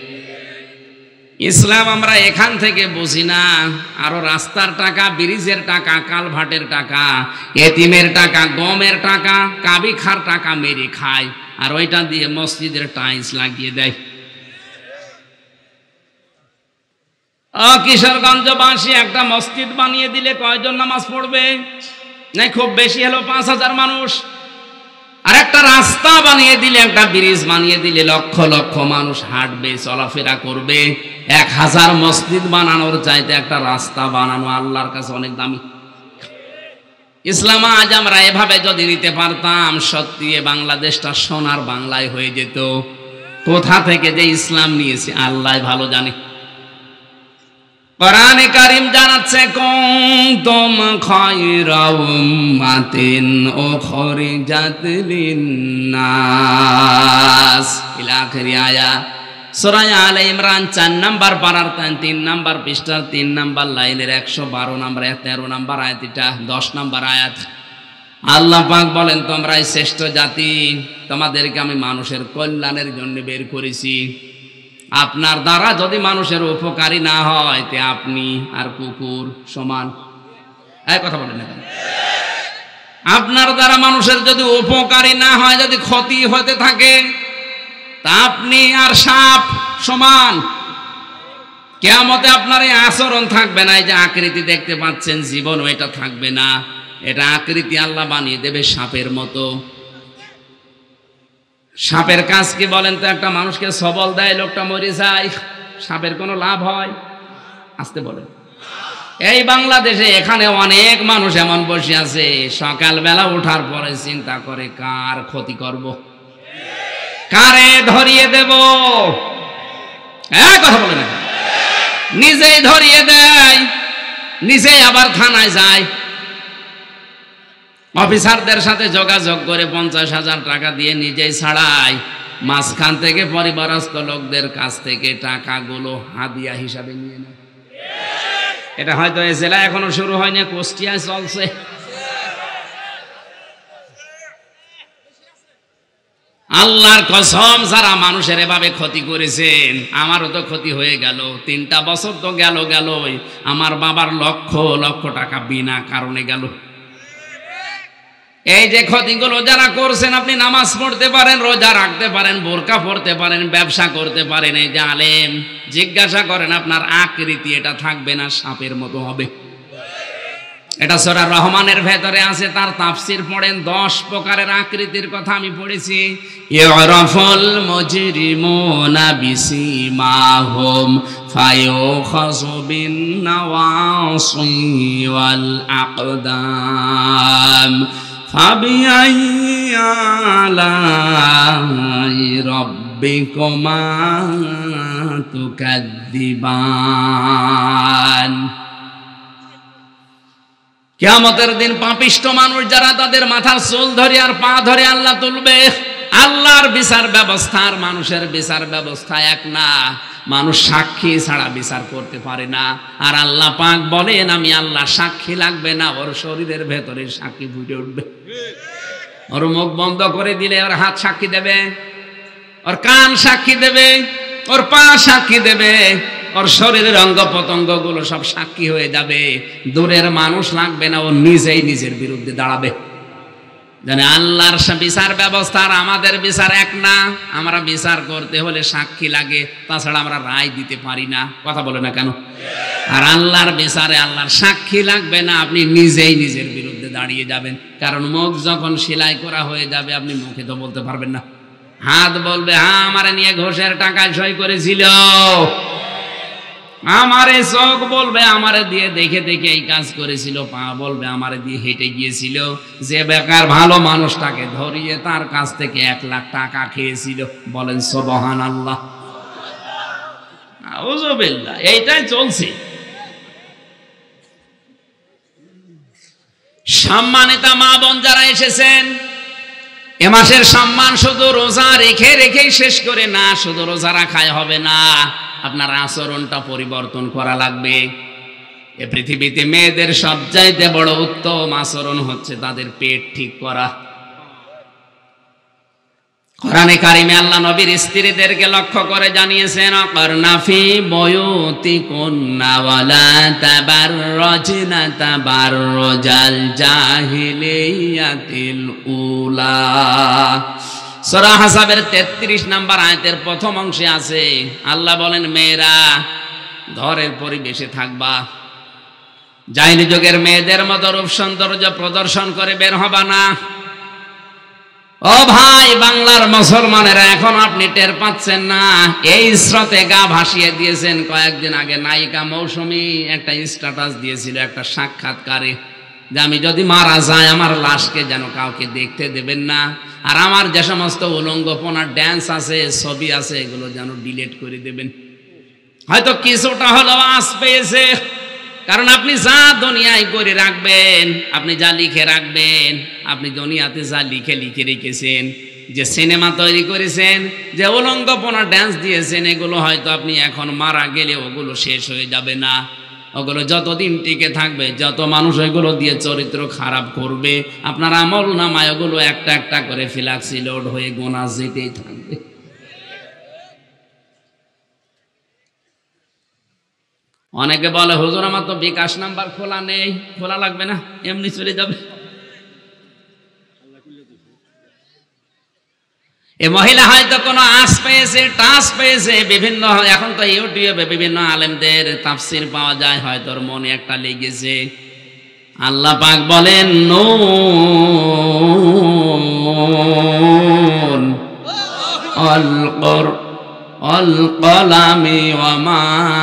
ইসলাম আমরা এখান থেকে বুঝি না, আরো রাস্তার টাকা, ব্রিজের টাকা, কালভার্টের টাকা, এতিমের টাকা, গমের টাকা, কাবি খার টাকা মেরে খায়, আর ওইটা দিয়ে মসজিদের টাইলস লাগিয়ে দেয়। কিশোরগঞ্জবাসী একটা মসজিদ বানিয়ে দিলে কয়জন নামাজ পড়বে? না খুব বেশি হলো 5000 মানুষ। আর একটা রাস্তা বানিয়ে দিলে, একটা ব্রিজ বানিয়ে দিলে লক্ষ লক্ষ মানুষ হাঁটবে, চলাফেরা করবে। 1000 মসজিদ বানানোর চাইতে একটা রাস্তা বানানো আল্লাহর কাছে অনেক দামি। ইসলাম আজ আমরা এভাবে যদি নিতে পারতাম, সত্যি বাংলাদেশটা সোনার বাংলায় হয়ে যেত। কোথা থেকে যে ইসলাম নিয়েছে আল্লাহ ভালো জানে। কোরআনে কারীম জানাচ্ছে, কুনতুম খায়রা উম্মাতিন উখরিজাত লিন-নাস ইলা আখিরি আয়াত। সূরা আলে ইমরান 4 নাম্বার পারার 3 নাম্বার পৃষ্ঠার 3 নাম্বার লাইনের 112 নাম্বার 13 নাম্বার আয়াত, এটা 10 নাম্বার আয়াত। আল্লাহ পাক বলেন, তোমরাই শ্রেষ্ঠ জাতি, তোমাদেরকে আমি মানুষের কল্যাণের জন্য বের করেছি। আপনার দ্বারা যদি মানুষের উপকারী না হয়, তে আপনি আর কুকুর সমান। এই কথা বলেন না কেন? আপনার দ্বারা মানুষের যদি উপকারী না হয়, যদি ক্ষতি হতে থাকে, তা আপনি আর সাপ সমান। কিয়ামতে আপনার এই আচরণ থাকবে না। এই যে আকৃতি দেখতে পাচ্ছেন, জীবন এটা থাকবে না। এটা আকৃতি আল্লাহ বানিয়ে দেবে সাপের মতো। সাপের কাজ কি বলেন তো? একটা মানুষকে সবল দেয়, লোকটা মরে যায়, সাপের কোনো লাভ হয়? আসতে বলেন। এই বাংলাদেশে এখানে অনেক মানুষ এমন বসে আছে, সকালবেলা ওঠার পরে চিন্তা করে কার ক্ষতি করব, কারে ধরিয়ে দেব। কথা বলে না, নিজেই ধরিয়ে দেয়, নিজেই আবার থানায় যায়। অফিসারদের সাথে যোগাযোগ করে 50,000 টাকা দিয়ে নিজেই ছাড়ায়, মাঝখান থেকে পরিবারস্থ লোকদের কাছ থেকে টাকাগুলো হাদিয়া হিসাবে নিয়ে নেয়। এটা হয়তো এই জেলা এখনো শুরু হয়নি, কুষ্টিয়ায় চলছে। আল্লাহর কসম, যারা মানুষের এভাবে ক্ষতি করেছেন, আমারও তো ক্ষতি হয়ে গেল। 3টা বছর তো গেলই, আমার বাবার লক্ষ লক্ষ টাকা বিনা কারণে গেল। এই যে ক্ষতিগুলো যারা করছেন, আপনি নামাজ পড়তে পারেন, রোজা রাখতে পারেন, বোরকা পড়তে পারেন, ব্যবসা করতে পারেন, এই যে আলেম, জিজ্ঞাসা করেন আপনার আকৃতি এটা থাকবে না সাপের মতো হবে। এটা সূরা রহমানের ভেতরে আছে, তার তাফসীর পড়েন। 10 প্রকারের আকৃতির কথা আমি পড়েছি। ইউরাফুল মুজরিমুনা বিসিমাহুম ফায়ুখাযু বিন নাওয়াসি ওয়াল আকদাম ফাবিআইয়ি আলাই রাব্বিকুমা তুকাদ্দিবান। কিয়ামতের দিন পাপিষ্ঠ মানুষ যারা, তাদের মাথার চুল ধরে আর পা ধরে আল্লাহ তুলবে। আল্লাহর বিচার ব্যবস্থা আর মানুষের বিচার ব্যবস্থা এক না। মানুষ সাক্ষী ছাড়া বিচার করতে পারে না, আর আল্লাহ পাক বলেন আমি আল্লাহ সাক্ষী লাগবে না, ওর শরীরের ভেতরে সাক্ষী ফুটে উঠবে। ওর মুখ বন্ধ করে দিলে ওর হাত সাক্ষী দেবে, ওর কান সাক্ষী দেবে, ওর পা সাক্ষী দেবে, ওর শরীরের অঙ্গ প্রত্যঙ্গ গুলো সব সাক্ষী হয়ে যাবে। দূরের মানুষ লাগবে না, ও নিজেই নিজের বিরুদ্ধে দাঁড়াবে। জানে আল্লাহর বিচার ব্যবস্থা আর আমাদের বিচার এক না। আমরা বিচার করতে হলে সাক্ষী লাগে, তাছাড়া আমরা রায় দিতে পারি না। কথা বলে না কেন? আর আল্লাহর বিচারে আল্লাহর সাক্ষী লাগবে না, আপনি নিজেই নিজের বিরুদ্ধে দাঁড়িয়ে যাবেন। কারণ মুখ যখন সেলাই করা হয়ে যাবে, আপনি মুখে তো বলতে পারবেন না। হাত বলবে হ্যাঁ আমারে নিয়ে ঘোষের টাকায় সই করেছিল, আমারে চোখ বলবে আমারে দিয়ে দেখে দেখে এই কাজ করেছিল, পা বলবে আমারে দিয়ে হেঁটে গিয়েছিল, যে বেকার ভালো মানুষটাকে ধরিয়ে তার কাছ থেকে 1 লাখ টাকা খেয়েছিল। বলেন সুবহানাল্লাহ, আউযুবিল্লাহ। এইটাই চলছে। সম্মানিতা মা বোন যারা এসেছেন, এ মাসের সম্মান শুধু রোজা রেখে রেখেই শেষ করে না, শুধু রোজা রাখায় হবে না, আপনার আচরণটা পরিবর্তন করা লাগবে। এ পৃথিবীতে মেয়েদের সবচাইতে বড় উত্তম আচরণ হচ্ছে তাদের পেট ঠিক করা। কোরআনে কারিমে আল্লাহ নবীর স্ত্রীদেরকে লক্ষ্য করে জানিয়েছেন, আকারনা ফি বুয়ুতিকুন্না ওয়ালা তাবাররাজনা তাবাররুজাল জাহিলিয়াতিল উলা। সূরা হাসাবের 33 নম্বর আয়াতের প্রথম অংশে আছে, আল্লাহ বলেন মেয়েরা ঘরের পরিবেশে থাকবা, জাহিলি যুগের মেয়েদের মতো রূপ সৌন্দর্য প্রদর্শন করে বের হবা না। ও ভাই বাংলার মুসলমানেরা, এখন আপনি টের পাচ্ছেন না, এই স্রোতে গা ভাসিয়ে দিয়েছেন। কয়েকদিন আগে নায়িকা মৌসুমী একটা স্ট্যাটাস দিয়েছিল একটা সাক্ষাৎকারে, যে আমি যদি মারা যাই আমার লাশকে যেন কাউকে দেখতে দেবেন না, আর আমার যে সমস্ত উলঙ্গপনার ড্যান্স আছে, ছবি আছে, এগুলো যেন ডিলিট করে দেবেন। হয়তো কিছুটা হলেও আঁচ পেয়েছে, কারণ আপনি যা দুনিয়ায় করে রাখবেন, আপনি যা লিখে রাখবেন, আপনি দুনিয়াতে যা লিখে লিখে রেখেছেন, যে সিনেমা তৈরি করেছেন, যে উলঙ্গপনা ড্যান্স দিয়েছেন, এগুলো হয়তো আপনি এখন মারা গেলে ওগুলো শেষ হয়ে যাবে না। ওগুলো যতদিন টিকে থাকবে, যত মানুষ ওইগুলো দিয়ে চরিত্র খারাপ করবে, আপনার আমল নামায় ওগুলো একটা একটা করে ফ্ল্যাক্সি লোড হয়ে গোনা যেতেই থাকবে। অনেকে বলে হুজুর আমার তো বিকাশ নাম্বার খোলা নেই। খোলা লাগবে না, এমনি চলে যাবে। এ মহিলা হয়তো কোনো আঁচ পেয়েছে, টাচ পেয়েছে, বিভিন্ন, এখন তো ইউটিউবে বিভিন্ন আলেমদের তাফসির পাওয়া যায়, হয়তো ওর মনে একটা লেগেছে। আল্লাহ পাক বলেন নুন আল কলামি ওয়া মা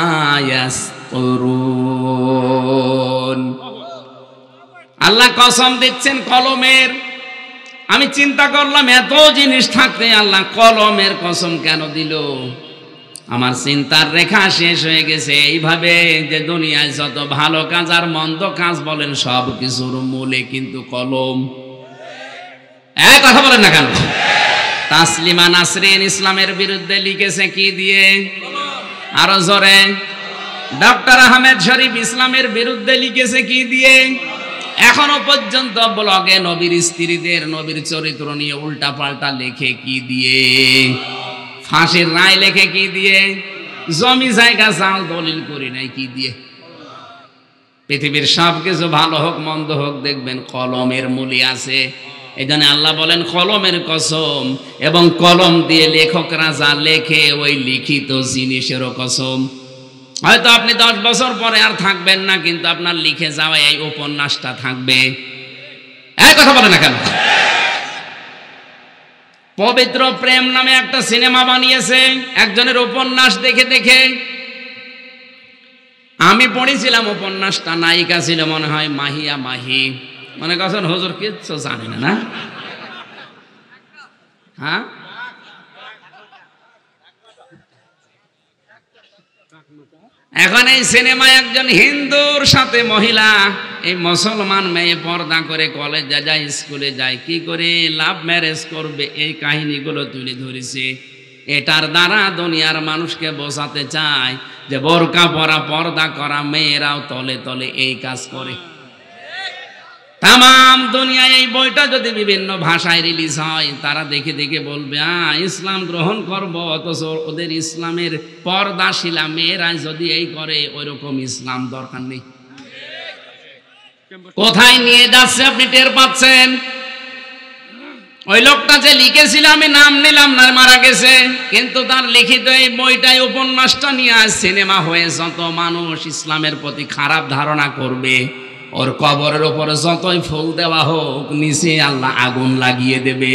ইয়াসতুরুন। আল্লাহ কসম দিচ্ছেন কলমের। আমি চিন্তা করলাম এত জিনিস থাকতে আল্লাহ কলমের কসম কেন দিল? আমার চিন্তার রেখা শেষ হয়ে গেছে এইভাবে, যে দুনিয়ায় যত ভালো কাজ আর মন্দ কাজ বলেন সব কিছুর মূলে কিন্তু কলম। কথা বলেন না কেন? তাসলিমা নাসরিন ইসলামের বিরুদ্ধে লিখেছে কি দিয়ে? আরো জোরে। ডক্টর আহমেদ শরীফ ইসলামের বিরুদ্ধে লিখেছে কি দিয়ে? এখনো পর্যন্ত ব্লগে নবীর স্ত্রীদের, নবীর চরিত্র নিয়ে উল্টা পাল্টা লেখে কি দিয়ে? ফাঁসির রায় লেখে কি দিয়ে? জমি জায়গা জাল দলিল করি নাই কি দিয়ে? পৃথিবীর সব কিছু ভালো হোক মন্দ হোক দেখবেন কলমের মূলে আছে। এই জন্য আল্লাহ বলেন কলমের কসম, এবং কলম দিয়ে লেখকরা যা লেখে ওই লিখিত জিনিসেরও কসম। হয়তো আপনি 10 বছর পরে আর থাকবেন না, কিন্তু আপনার লিখে যাওয়া এই উপন্যাসটা থাকবে। কথা বলে না কেন? পবিত্র প্রেম নামে একটা সিনেমা বানিয়েছে একজনের উপন্যাস দেখে দেখে। আমি পড়েছিলাম উপন্যাসটা, নায়িকা ছিল মনে হয় মাহিয়া মাহি। মনে করছেন হুজুর কিচ্ছু জানে না, না? হ্যাঁ, এখন এই সিনেমায় একজন হিন্দুর সাথে মহিলা, এই মুসলমান মেয়ে পর্দা করে কলেজে যায়, স্কুলে যায়, কি করে লাভ ম্যারেজ করবে এই কাহিনীগুলো তুলে ধরেছে। এটার দ্বারা দুনিয়ার মানুষকে বোঝাতে চায় যে বোরকা পরা, পর্দা করা মেয়েরাও তলে তলে এই কাজ করে। তাম দুনিয়ায় এই বইটা যদি বিভিন্ন ভাষায় রিলিজ হয়, তারা দেখে দেখে বলবে ইসলাম গ্রহণ করব, অথচ ওদের ইসলামের পর্দাশীলা মেয়েরা যদি এই করে, ওইরকম ইসলাম দরকার নেই। কোথায় নিয়ে যাচ্ছে আপনি টের পাচ্ছেন? ওই লোকটা যে লিখেছিল, আমি নাম নিলাম না, মারা গেছে, কিন্তু তার লিখিত এই বইটাই, উপন্যাসটা নিয়ে আজ সিনেমা হয়ে যত মানুষ ইসলামের প্রতি খারাপ ধারণা করবে, ওর কবরের উপরে যতই ফুল দেওয়া হোক, নিচে আল্লাহ আগুন লাগিয়ে দেবে।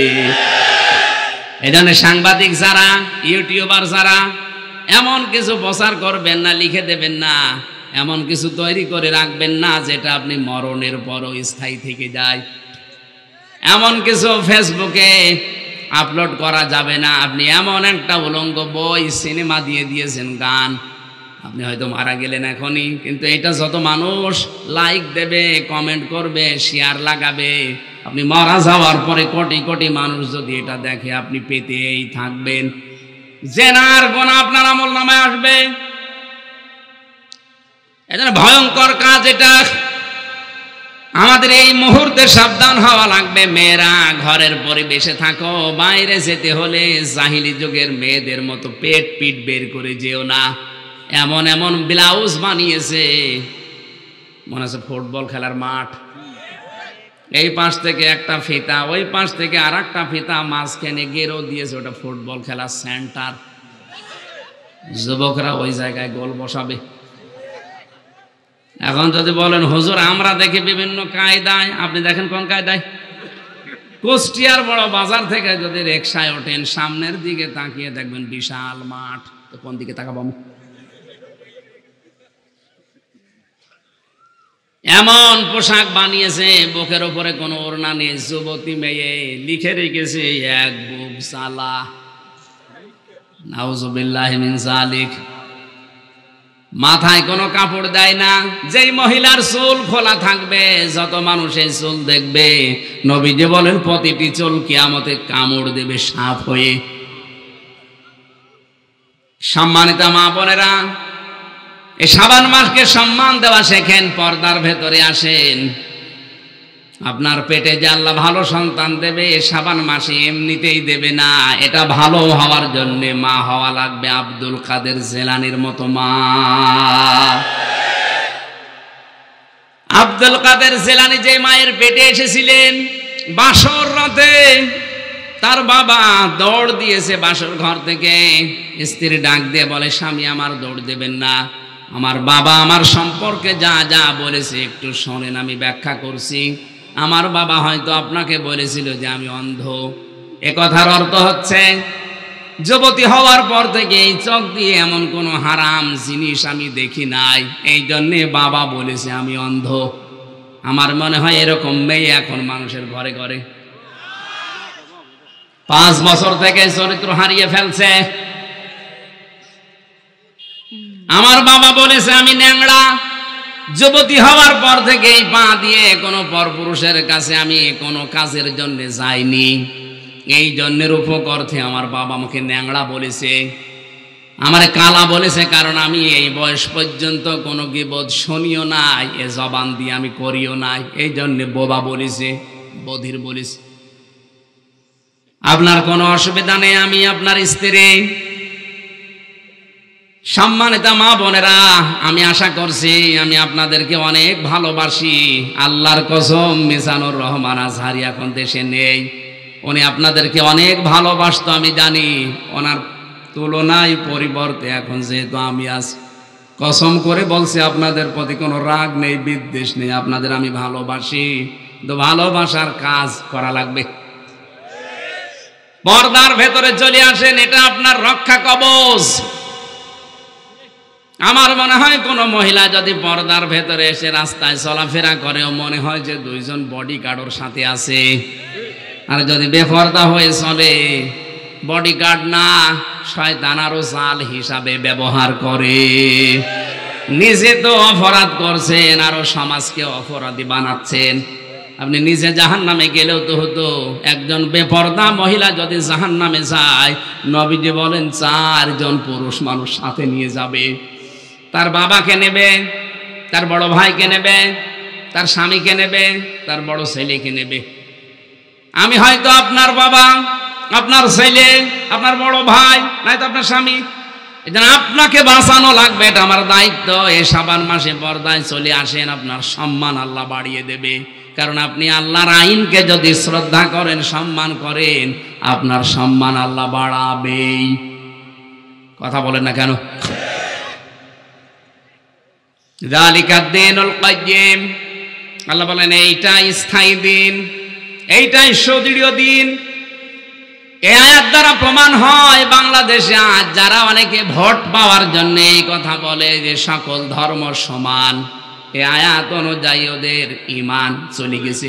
এই জন্য সাংবাদিক যারা, ইউটিউবার যারা, এমন কিছু প্রচার করবেন না, লিখে দেবেন না, এমন কিছু তৈরি করে রাখবেন না যেটা আপনি মরণের পরও স্থায়ী থেকে যায়। এমন কিছু ফেসবুকে আপলোড করা যাবে না। আপনি এমন একটা উলঙ্গ বই, সিনেমা দিয়ে দিয়েছেন, গান, আপনি হয়তো মারা গেলেন এখনই, কিন্তু এটা যত মানুষ লাইক দেবে, কমেন্ট করবে, শেয়ার লাগাবে, আপনি মারা যাওয়ার পরে কোটি কোটি মানুষ যদি এটা দেখে, আপনি পেতেই থাকবেন। জেনার গোনা আপনার আমলনামায় আসবে। এজন্য ভয়ঙ্কর কাজ এটা। আমাদের এই মুহূর্তে সাবধান হওয়া লাগবে। মেয়েরা ঘরের পরিবেশে থাকো, বাইরে যেতে হলে জাহিলি যুগের মেয়েদের মতো পেট পিট বের করে যেও না। এমন এমন ব্লাউজ বানিয়েছে, মনে হচ্ছে ফুটবল খেলার মাঠ। এই পাশ থেকে একটা ফিতা, ওই পাশ থেকে আর একটা ফিতা, মাঝখানে গেরো দিয়েছে, ওটা ফুটবল খেলার সেন্টার। যুবকরা ওই জায়গায় গোল বসাবে। এখন যদি বলেন হুজুর আমরা দেখি বিভিন্ন কায়দায়, আপনি দেখেন কোন কায়দায়? কুষ্টিয়ার বড় বাজার থেকে যদি রিকশায় ওঠেন, সামনের দিকে তাকিয়ে দেখবেন বিশাল মাঠ। তো কোন দিকে তাকাবো? এমন পোশাক বানিয়েছে, বুকের ওপরে কোনো ওড়না নেই, যুবতী মেয়ে, লিখে রেখেছে এক বুক জ্বালা। নাউজুবিল্লাহি মিন যালিক। মাথায় কোনো কাপড় দেয় না। যেই মহিলার চুল খোলা থাকবে, যত মানুষের চুল দেখবে, নবীজি বলেন প্রতিটি চুল কিয়ামতে কামড় দেবে সাপ হয়ে। সম্মানিত মা বোনেরা, এই শাবান মাসকে সম্মান দেওয়া শেখেন, পর্দার ভেতরে আসেন। আপনার পেটে যে আল্লাহ ভালো সন্তান দেবে, শাবান মাসে এমনিতেই দেবে না, এটা ভালো হওয়ার জন্য মা হওয়া লাগবে আব্দুল কাদের জিলানীর মতো মা। আব্দুল কাদের জিলানী যে মায়ের পেটে এসেছিলেন, বাসর রাতে তার বাবা দৌড় দিয়েছে বাসর ঘর থেকে। স্ত্রী ডাক দিয়ে বলে, স্বামী আমার দৌড় দেবেন না, আমার বাবা আমার সম্পর্কে যা যা বলেছে একটু শোনেন, আমি ব্যাখ্যা করছি। আমার বাবা হয়তো আপনাকে বলেছিল যে আমি অন্ধ। এ কথার অর্থ হচ্ছে, যুবতী হওয়ার পর থেকে এই চোখ দিয়ে এমন কোনো হারাম জিনিস আমি দেখি নাই, এই জন্যে বাবা বলেছে আমি অন্ধ। আমার মনে হয় এরকম মেয়ে এখন মানুষের ঘরে ঘরে। 5 বছর থেকে চরিত্র হারিয়ে ফেলছে। আমার বাবা বলেছে আমি ন্যাংড়া, যুবতী হওয়ার পর থেকে এই পা দিয়ে কোনো পরপুরুষের কাছে আমি কোনো কাজের জন্য যাইনি। এই জন্যের উপকর্থে আমার বাবা আমাকে ন্যাংড়া বলেছে, আমার কালা বলেছে, কারণ আমি এই বয়স পর্যন্ত কোনো গীবত শুনিও নাই, এ জবান দিয়ে আমি করিও নাই। এই জন্যে বোবা বলেছে, বধির বলেছে। আপনার কোনো অসুবিধা নেই, আমি আপনার স্ত্রী। সম্মানিত মা বোনেরা, আমি আশা করছি আমি আপনাদেরকে অনেক ভালোবাসি। আল্লাহর কসম, মিজানুর রহমান আজহারি এখন দেশে নেই, উনি আপনাদেরকে অনেক ভালোবাসতো আমি জানি। ওনার তুলনায় পরিবর্তে এখন যেহেতু আমি আছি, কসম করে বলছি আপনাদের প্রতি কোনো রাগ নেই, বিদ্বেষ নেই, আপনাদের আমি ভালোবাসি। তো ভালোবাসার কাজ করা লাগবে। পর্দার ভেতরে চলে আসেন, এটা আপনার রক্ষা কবচ। আমার মনে হয় কোনো মহিলা যদি পর্দার ভেতরে এসে রাস্তায় চলাফেরা করেও মনে হয় যে দুইজন বডিগার্ডের সাথে আছে। আর যদি বেপর্দা হয়ে চলে, বডিগার্ড না, শয়তান আরো জাল হিসাবে ব্যবহার করে। নিজে তো অপরাধ করছেন, আরো সমাজকে অপরাধী বানাচ্ছেন। আপনি নিজে জাহান্নামে গেলেও তো হতো। একজন বেপর্দা মহিলা যদি জাহান্নামে যায়, নবীজি বলেন 4 জন পুরুষ মানুষ সাথে নিয়ে যাবে। তার বাবাকে নেবে, তার বড় ভাইকে নেবে, তার স্বামীকে নেবে, তার বড় ছেলেকে নেবে। আমি হয়তো আপনার বাবা, আপনার ছেলে, আপনার বড় ভাই, নয়তো আপনার স্বামী। এজন্য আপনাকে বাঁচানো লাগবে, এটা আমার দায়িত্ব। এই শাবান মাসে পর্দায় চলে আসেন, আপনার সম্মান আল্লাহ বাড়িয়ে দেবে। কারণ আপনি আল্লাহর আইনকে যদি শ্রদ্ধা করেন, সম্মান করেন, আপনার সম্মান আল্লাহ বাড়াবেই। কথা বলেন না কেন? যালিকাদ দীনুল কাইয়্যিম, আল্লাহ বলেন এইটাই স্থায়ী দিন, এইটাই সুদৃঢ় দিন। এই আয়াত দ্বারা প্রমাণ হয় বাংলাদেশে আজ যারা অনেকে ভোট পাওয়ার জন্য এই কথা বলে যে সকল ধর্ম সমান, এই আয়াত অনুযায়ী ওদের ঈমান চলে গেছে।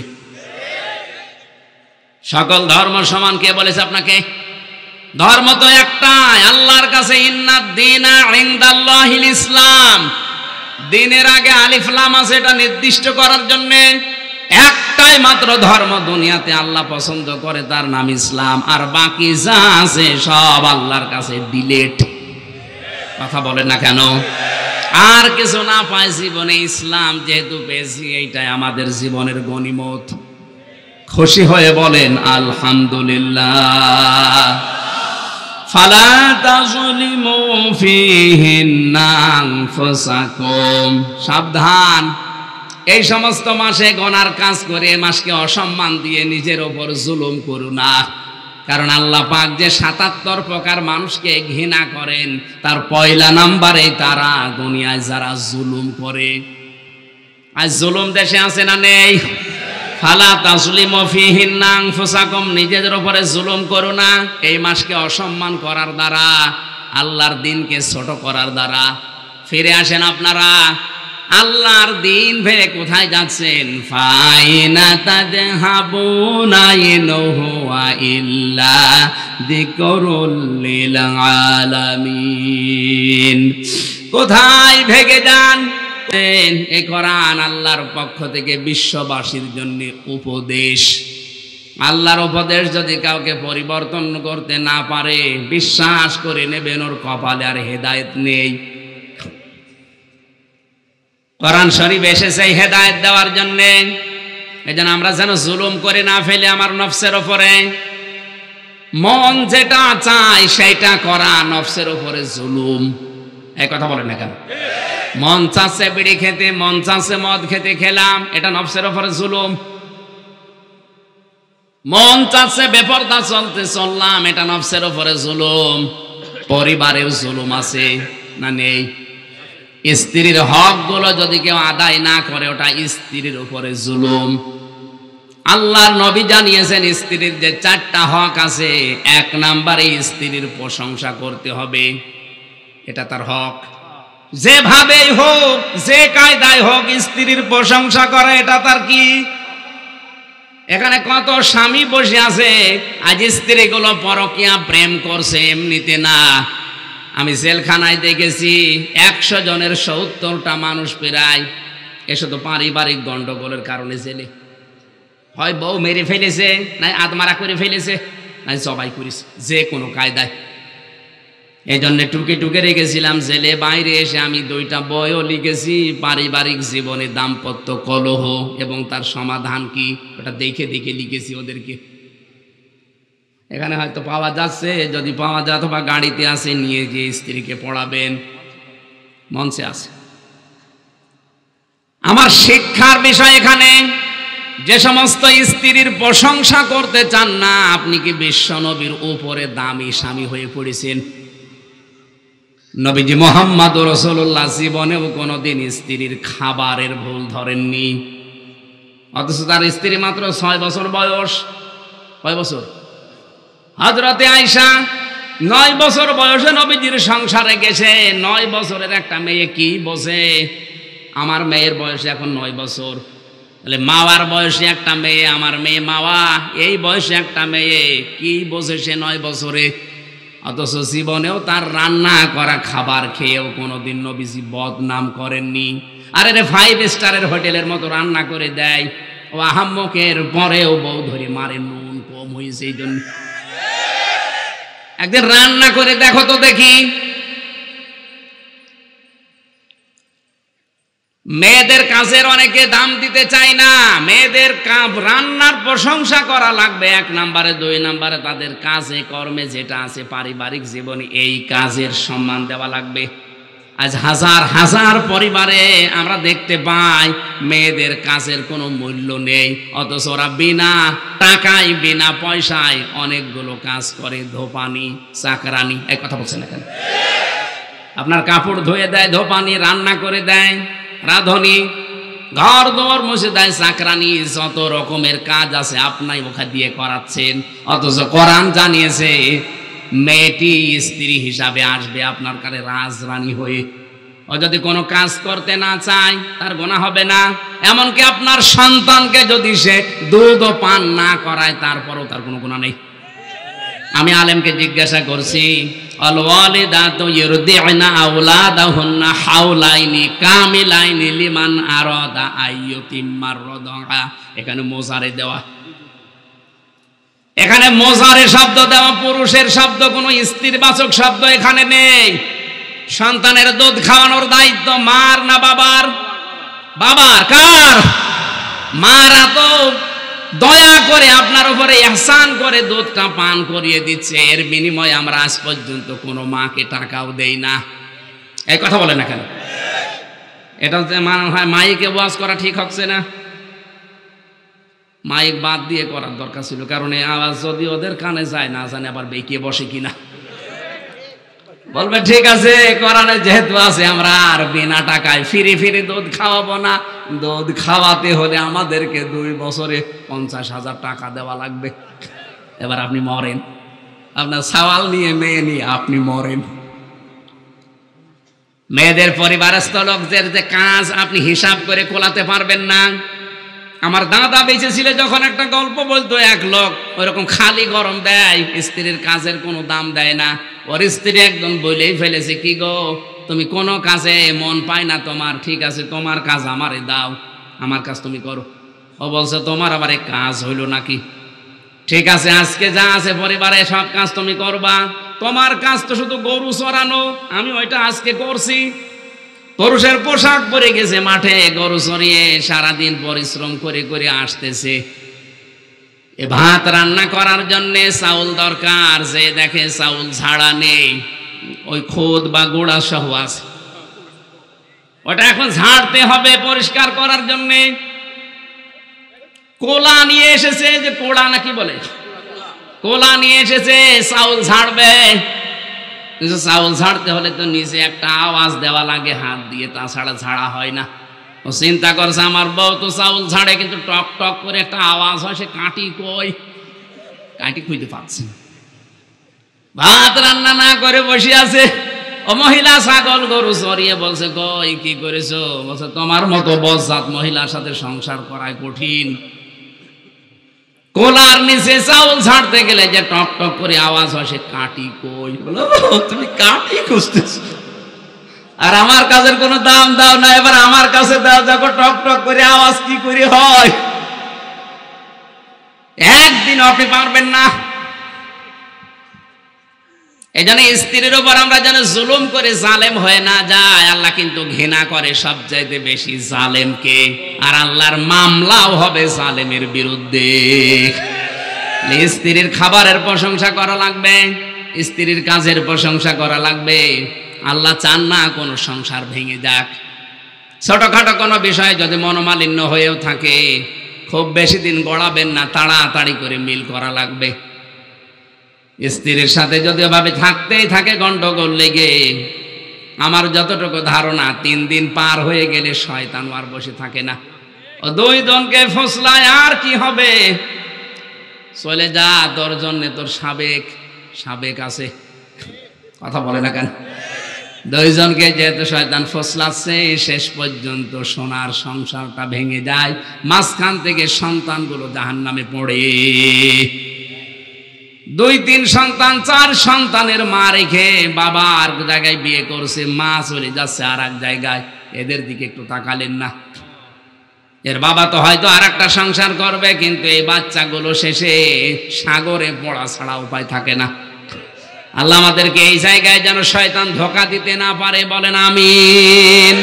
সকল ধর্ম সমান কে বলেছে আপনাকে? ধর্ম তো একটাই, আল্লাহর কাছে ইন্নাদ দীনা ইনদাল্লাহিল ইসলাম। দিনের আগে আলিফ লাম আছে, এটা নির্দিষ্ট করার জন্য। একটাই মাত্র ধর্ম দুনিয়াতে আল্লাহ পছন্দ করে, তার নাম ইসলাম। আর বাকি যা আছে সব আল্লাহর কাছে ডিলেট। কথা বলেন না কেন? আর কিছু না পাই জীবনে, ইসলাম যেহেতু পেয়েছি, এইটাই আমাদের জীবনের গনিমত। খুশি হয়ে বলেন আলহামদুলিল্লাহ। ফালা তাযলিমু ফীহিন্না আনফুসাকুম, সাবধান, এই সমস্ত মাসে গোনার কাজ করে মাসকে অসম্মান দিয়ে নিজের ওপর জুলুম করো না। কারণ আল্লাহ পাক যে ৭৭ প্রকার মানুষকে ঘৃণা করেন, তার পয়লা নাম্বারে তারা দুনিয়ায় যারা জুলুম করে। আজ জুলুম দেশে আছে না নেই? ফালা তাযলিমু ফীহিন্না আনফুসাকুম, নিজেদের উপরে জুলুম করো না। এই মাসকে অসম্মান করার দ্বারা, আল্লাহর দিনকে ছোট করার দ্বারা। ফিরে আসেন আপনারা, আল্লাহর দিন ভেবে কোথায় যাচ্ছেন? ফাইনা তাযহাবুনা ইন হুয়া ইল্লা যিকরুল লিল আলামিন। কোথায় ভেগে যান? এই কোরআন আল্লাহর পক্ষ থেকে বিশ্ববাসীর জন্য উপদেশ। আল্লাহর উপদেশ যদি কাউকে পরিবর্তন করতে না পারে, বিশ্বাস করে নেবেন ওর কপালে আর হেদায়েত নেই। কোরআন শরীফ এসেছে হেদায়েত দেওয়ার জন্য। এজন্য আমরা যেন জুলুম করে না ফেলে আমার নফসের উপরে। মন যেটা চায় সেটা করা নফসের উপরে জুলুম। এই কথা বলেন না কেন? মন চাচ্ছে বিড়ি খেতে, মন চাচ্ছে মদ খেতে, খেলাম, এটা নফসের উপরে জুলুম। মন চাচ্ছে বেপরদা চলতে, চললাম, এটা নফসের উপরে জুলুম। পরিবারেও জুলুম আছে না নেই? স্ত্রীর হক গুলো যদি কেউ আদায় না করে, ওটা স্ত্রীর উপরে জুলুম। আল্লাহর নবী জানিয়েছেন স্ত্রীর যে 4টা হক আছে, 1 নম্বরে স্ত্রীর প্রশংসা করতে হবে, এটা তার হক। যেভাবেই হোক, যে কায়দায় হোক, স্ত্রীর প্রশংসা করা এটা তার কি? এখানে কত স্বামী বসে আছে, আজ স্ত্রীগুলো পরকীয়া প্রেম করছে, এমনিতে না। আমি জেলখানায় দেখেছি 100 জনের 70টা মানুষ প্রায় এসে তো পারিবারিক গন্ডগোলের কারণে জেলে, হয় বউ মেরে ফেলেছে, নাই আত্মারা করে ফেলেছে, নাই জবাই করেছে, যে কোনো কায়দায়। এই জন্য টুকে টুকে রেখেছিলাম। জেলে বাইরে এসে আমি 2টা বইও লিখেছি, পারিবারিক জীবনে দাম্পত্য কলহ এবং তার সমাধান কি, ওটা দেখে দেখে লিখেছি ওদেরকে। এখানে হয়তো পাওয়া যাচ্ছে, যদি পাওয়া যায় অথবা গাড়িতে আসে নিয়ে গিয়ে স্ত্রীকে পড়াবেন, মঞ্চে আছে। আমার শিক্ষার বিষয় এখানে, যে সমস্ত স্ত্রীর প্রশংসা করতে চান না, আপনি কি বিশ্ব নবীর উপরে দামি স্বামী হয়ে পড়েছেন? নবীজি মুহাম্মদ রাসূলুল্লাহ জীবনেও কোনোদিন স্ত্রীর খাবারের ভুল ধরেননি, অথচ তার স্ত্রী মাত্র 6 বছর বয়স। কয় বছর? হযরতে আয়েশা 9 বছর বয়সে নবীজির সংসারে গেছে। 9 বছরের একটা মেয়ে কি বোঝে? আমার মেয়ের বয়স এখন 9 বছর। তাহলে মাওয়ার বয়সে একটা মেয়ে, আমার মেয়ে মাওয়া, এই বয়সে একটা মেয়ে কি বোঝে সে 9 বছরে? অথচ জীবনেও তার রান্না করা খাবার খেয়েও কোনোদিন নবীজি বদনাম করেননি। আরে রে 5 স্টারের হোটেলের মতো রান্না করে দেয়, ও আহাম্মকের পরেও বউ ধরে মারে, নুন কম হয়েছে এই জন্য। একদিন রান্না করে দেখো তো দেখি। মেয়েদের কাজের অনেকে দাম দিতে চায় না। মেয়েদের রান্নার প্রশংসা করা লাগবে 1 নম্বরে, 2 নম্বরে তাদের কাজে কর্মে যেটা আছে পারিবারিক জীবনে, এই কাজের সম্মান দেওয়া লাগবে। আজ হাজার হাজার পরিবারে আমরা দেখতে পাই মেয়েদের কাজের কোনো মূল্য নেই, অথচ ওরা বিনা টাকায় বিনা পয়সায় অনেকগুলো কাজ করে, ধোপানি, চাকরানি। এই কথা বলছেন না কেন? আপনার কাপড় ধুয়ে দেয়, ধোপানি, রান্না করে দেয়, রাঁধুনি, ঘর দোর মুছে দেয়, চাকরানি, যত রকমের কাজ আছে আপনাই ওখানে দিয়ে করাচ্ছেন। অথচ কোরআন জানিয়েছে মেয়েটি স্ত্রী হিসাবে আসবে আপনার কাছে রাজরানী হয়ে। ও যদি কোনো কাজ করতে না চায় তার গুনাহ হবে না। এমনকি আপনার সন্তানকে যদি সে দুধ পান না করায় তারপরও তার কোনো গুনাহ নেই। আমি আলেমকে জিজ্ঞাসা করছি, আল ওয়ালিদাতু ইরদি'না আওলাদাহুন্না হাওলাইনি কামিলাইনি লিমান আরাদা আইয়ুতিম্মার রাদা। এখানে মোজারে দেওয়া, এখানে মোজারে শব্দ দেওয়া, পুরুষের শব্দ, কোনো স্ত্রীবাচক শব্দ এখানে নেই। সন্তানের দুধ খাওয়ানোর দায়িত্ব মার না বাবার? বাবার। কার? মারা তো দয়া করে আপনার উপরে ইহসান করে দুধটা পান করিয়ে দিচ্ছে, এর বিনিময়ে আমরা আজ পর্যন্ত কোনো মাকে টাকাও দেই না। এই কথা বলে না কেন? এটা মনে হয় মাইকে ওয়াজ করা ঠিক হচ্ছে না, মাইক বাদ দিয়ে করার দরকার ছিল। কারণ এই আওয়াজ যদি ওদের কানে যায়, না জানে আবার বেঁকিয়ে বসে কিনা। বলবে ঠিক আছে, কোরআনে যেহেতু আছে আমরা আর বিনা টাকায় ফিরে ফিরে দুধ খাওয়াবো না। দুধ খাওয়াতে হলে আমাদেরকে 2 বছরে 50,000 টাকা দেওয়া লাগবে। এবার আপনি মরেন, আপনার সওয়াল নিয়ে মেয়ে নিয়ে আপনি মরেন। মেয়েদের পরিবারস্থ লোকদের যে কাজ আপনি হিসাব করে কোলাতে পারবেন না। আমার দাদা বেঁচে ছিল যখন একটা গল্প বলতো, এক লোক ওইরকম খালি গরম দেয়, স্ত্রীর কাজের কোনো দাম দেয় না। ওর স্ত্রী একদম বলেই ফেলেছে, কি গো তুমি কোনো কাজে মন পায় না তোমার, ঠিক আছে তোমার কাজ আমারে দাও, আমার কাজ তুমি করো। ও বলছে তোমার আবার এক কাজ হইল নাকি? ঠিক আছে আজকে যা আছে পরিবারে সব কাজ তুমি করবা, তোমার কাজ তো শুধু গরু চড়ানো, আমি ওইটা আজকে করছি। পুরুষের পোশাক পরে গেছে মাঠে, গরু চড়িয়ে সারাদিন পরিশ্রম করে করে আসতেছে। এ ভাত রান্না করার জন্য চাউল দরকার, যে দেখে চাউল ছাড়া নেই, ওই খোদ বা গোড়া সহ আছে, ওটা এখন ঝাড়তে হবে পরিষ্কার করার জন্য। কোলা নিয়ে এসেছে, যে কোড়া নাকি বলে, কোলা নিয়ে এসেছে, চাউল ঝাড়বে। চাউল ঝাড়তে হলে তো নিচে একটা আওয়াজ দেওয়া লাগে হাত দিয়ে, তাছাড়া ঝাড়া হয় না। ও চিন্তা করছে আমার বউ তো চাউল ঝাড়ে, কিন্তু টক টক করে একটা আওয়াজ হয়, সে কাঠি কই, কাঠি খুঁজতে পাচ্ছে না। ভাত রান্না না করে বসে আছে। ও মহিলা ছাগল গরু চড়িয়ে বলছে, কই কি করেছো? বলছে তোমার মতো বজ্জাত মহিলার সাথে সংসার করাই কঠিন। কোলার নিচে চাউল ছাড়তে গেলে যে টক টক করে আওয়াজ হয়, সে কাঠি কই। বলো তুমি কাঠি খুঁজতেছ? আর আমার কাজের কোনো দাম দাও না, এবার আমার কাছে দাও, দেখো টক টক করে আওয়াজ কি করে হয়। একদিন আপনি পারবেন না। এই জন্য স্ত্রীর উপর আমরা যেন জুলুম করে জালেম হয়ে না যায়। আল্লাহ কিন্তু ঘৃণা করে সবচাইতে বেশি জালেমকে, আর আল্লাহর মামলাও হবে জালেমের বিরুদ্ধে। স্ত্রীর খাবারের প্রশংসা করা লাগবে, স্ত্রীর কাজের প্রশংসা করা লাগবে। আল্লাহ চান না কোনো সংসার ভেঙে যাক। ছোটখাটো কোনো বিষয়ে যদি মনোমালিন্য হয়েও থাকে, খুব বেশি দিন গড়াবেন না, তাড়াতাড়ি করে মিল করা লাগবে। স্ত্রীর সাথে যদি ওভাবে থাকতেই থাকে গন্ডগোল লেগে, আমার যতটুকু ধারণা 3 দিন পার হয়ে গেলে শয়তান আর বসে থাকে না। ও 2 জনকে ফসলায়, আর কি হবে, চলে যা, তোর জন্য তোর সাবেক আছে। কথা বলে না কেন? 2 জনকে যেহেতু শয়তান ফসলাচ্ছে, শেষ পর্যন্ত সোনার সংসারটা ভেঙে যায়, মাঝখান থেকে সন্তানগুলো জাহান্নামে পড়ে। 2-3 সন্তান, 4 সন্তানের মা রেখে বাবা আর জায়গায় বিয়ে করছে, মা চলে যাচ্ছে আর এক জায়গায়। এদের দিকে একটু তাকালেন না? এর বাবা তো হয়তো আর একটা সংসার করবে, কিন্তু এই বাচ্চাগুলো শেষে সাগরে পড়া ছাড়া উপায় থাকে না। আল্লাহ আমাদেরকে এই জায়গায় যেন শয়তান ধোঁকা দিতে না পারে, বলেন আমিন।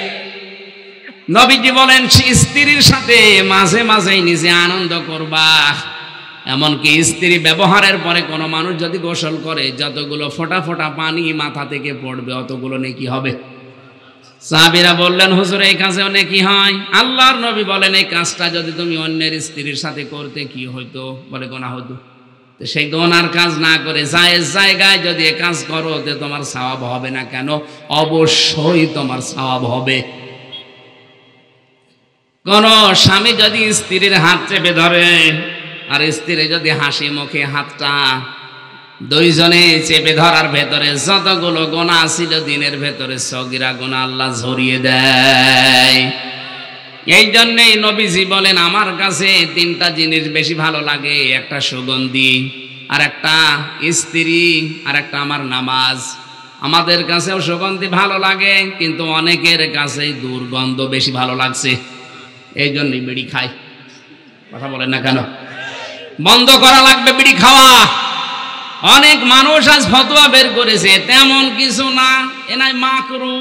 নবীজি বলেন স্ত্রীর সাথে মাঝে মাঝেই নিজে আনন্দ করবা। এমনকি স্ত্রী ব্যবহারের পরে কোনো মানুষ যদি গোসল করে, যতগুলো ফোঁটা ফোঁটা পানি মাথা থেকে পড়বে অতগুলো নেকি হবে। সাহাবীরা বললেন হুজুর এই কাজেও নেকি হয়? আল্লাহর নবী বলেন এই কাজটা যদি তুমি অন্যের স্ত্রীর সাথে করতে কি হইতো? বলে গোনা হতো। তো সেই গোনার কাজ না করে জায়েজ জায়গায় যদি এ কাজ করো, তো তোমার সওয়াব হবে না কেন? অবশ্যই তোমার সওয়াব হবে। কোন স্বামী যদি স্ত্রীর হাত চেপে ধরে, আর স্ত্রী যদি হাসি মুখে হাতটা, 2 জনে চেপে ধরার ভেতরে যতগুলো গোনা ছিল দিনের ভেতরে, সগীরা গোনা আল্লাহ ঝরিয়ে দেয়। এই জন্যই নবীজি বলেন আমার কাছে 3টা জিনিস বেশি ভালো লাগে, একটা সুগন্ধি, আর একটা স্ত্রী, আর একটা আমার নামাজ। আমাদের কাছেও সুগন্ধি ভালো লাগে, কিন্তু অনেকের কাছেই দুর্গন্ধ বেশি ভালো লাগছে, এই জন্যই বিড়ি খায়। কথা বলেন না কেন? বন্ধ করা লাগবে বিড়ি খাওয়া। অনেক মানুষ আজ ফতোয়া বের করেছে, তেমন কিছু না, এ নাই মাকরু।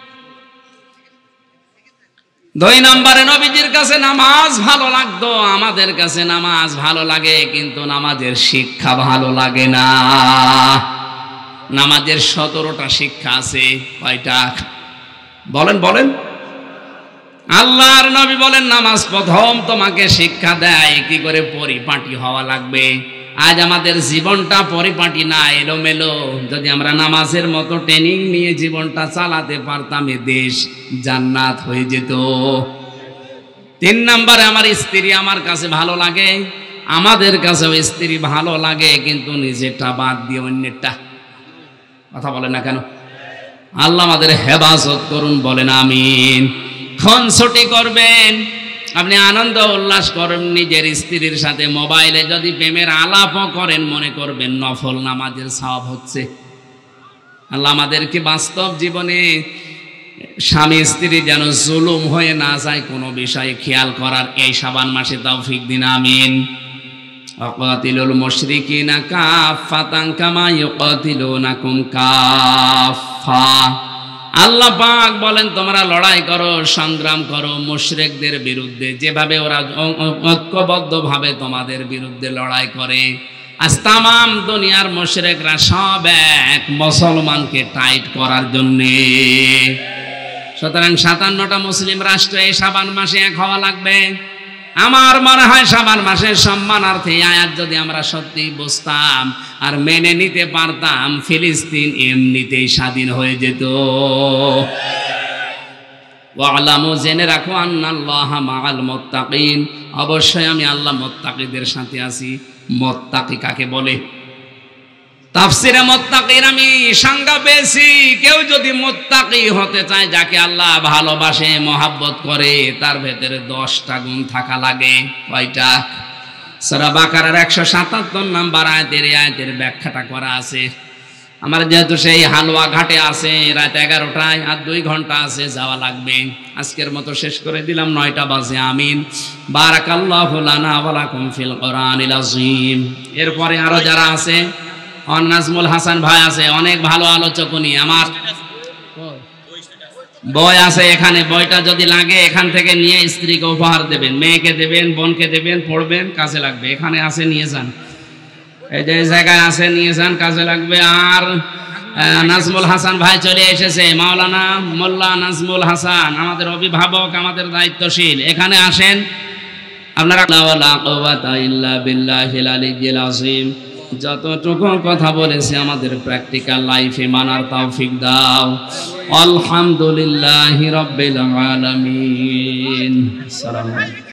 2 নম্বরে নবীজির কাছে নামাজ ভালো লাগতো, আমাদের কাছে নামাজ ভালো লাগে, কিন্তু নামাজের শিক্ষা ভালো লাগে না। নামাজের 17টা শিক্ষা আছে, কয়টা? বলেন বলেন। আল্লাহর নবী বলেন নামাজ প্রথম তোমাকে শিক্ষা দেয় কি করে পরিপাটি হওয়া লাগবে। আজ আমাদের জীবনটা পরিপাটি না, এলোমেলো। যদি আমরা নামাজের মতো ট্রেনিং নিয়ে জীবনটা চালাতে পারতাম, এ দেশ জান্নাত হয়ে যেত। 3 নম্বরে আমার স্ত্রী আমার কাছে ভালো লাগে, আমাদের কাছেও স্ত্রী ভালো লাগে, কিন্তু নিজেরটা বাদ দিয়ে অন্যেরটা। কথা বলে না কেন? আল্লাহ আমাদের হেফাজত করুন, বলেন আমিন। খুনসুটি করবেন, আপনি আনন্দ উল্লাস করেন নিজের স্ত্রীর সাথে, মোবাইলে যদি প্রেমের আলাপও করেন, মনে করবেন নফল নামাজের সওয়াব হচ্ছে। আল্লাহ আমাদেরকে বাস্তব জীবনে স্বামী স্ত্রী যেন জুলুম হয়ে না যায় কোনো বিষয়ে খেয়াল করার এই শাবান মাসে তৌফিক দিন, আমিন। ওয়াকাতিলুল মুশরিকিনা কাফাতান কামা ইউকাতিলুনাকুম কাফা। আল্লাহ পাক বলেন তোমরা লড়াই করো, সংগ্রাম করো মুশরিকদের বিরুদ্ধে, যেভাবে ওরা ঐক্যবদ্ধভাবে তোমাদের বিরুদ্ধে লড়াই করে। আজ তামাম দুনিয়ার মুশরিকরা সব এক মুসলমানকে টাইট করার জন্যে। সুতরাং 57টা মুসলিম রাষ্ট্র এই শাবান মাসে এক হওয়া লাগবে। আমার মনে হয় শাবান মাসের সম্মানার্থে আয়াত যদি আমরা সত্যি বুঝতাম আর মেনে নিতে পারতাম, ফিলিস্তিন এমনিতেই স্বাধীন হয়ে যেত। ওয়ালামু, জেনে রাখো, আন্নাল্লাহা মাআল মুত্তাকিন, অবশ্যই আমি আল্লাহ মুত্তাকিদের সাথে আছি। মুত্তাকি কাকে বলে? তাফসিরে মুত্তাকির আমি সংজ্ঞা পেয়েছি, কেউ যদি মুত্তাকি হতে চায়, যাকে আল্লাহ ভালোবাসে মহব্বত করে, তার ভেতরে 10টা গুণ থাকা লাগে। কয়টা? সূরা বাকারার 177 নম্বর আয়াতের ব্যাখ্যাটা করা আছে। আমার যেহেতু সেই হালুয়া ঘাটে আছে রাত 11টায়, আর 2 ঘন্টা আছে, যাওয়া লাগবে। আজকের মতো শেষ করে দিলাম, 9টা বাজে। আমিন। বারাকাল্লাহু লানা ওয়া লাকুম ফিল কোরআনিল আযীম। এরপরে আরো যারা আছে, নাজমুল হাসান ভাই আছে, অনেক ভালো আলোচক উনি। আমার বই আছে এখানে, বইটা যদি লাগে এখান থেকে নিয়ে স্ত্রীকে উপহার দেবেন, মেয়েকে দেবেন, বোনকে দেবেন, পড়বেন, কাজে লাগবে। এখানে আছে, নিয়ে যান। এই যে জায়গায় আছে, নিয়ে যান, কাজে লাগবে। আর নাজমুল হাসান ভাই চলে এসেছে, মাওলানা মোল্লা নাজমুল হাসান, আমাদের অভিভাবক, আমাদের দায়িত্বশীল। এখানে আসেন আপনারা। লা কুওয়াতা ইল্লা বিল্লাহিল আলিয়্যিল আযীম। যতটুকু কথা বলেছি আমাদের প্র্যাকটিক্যাল লাইফে মানার তৌফিক দাও। আলহামদুলিল্লাহি রাব্বিল আলামিন। আসসালামু আলাইকুম।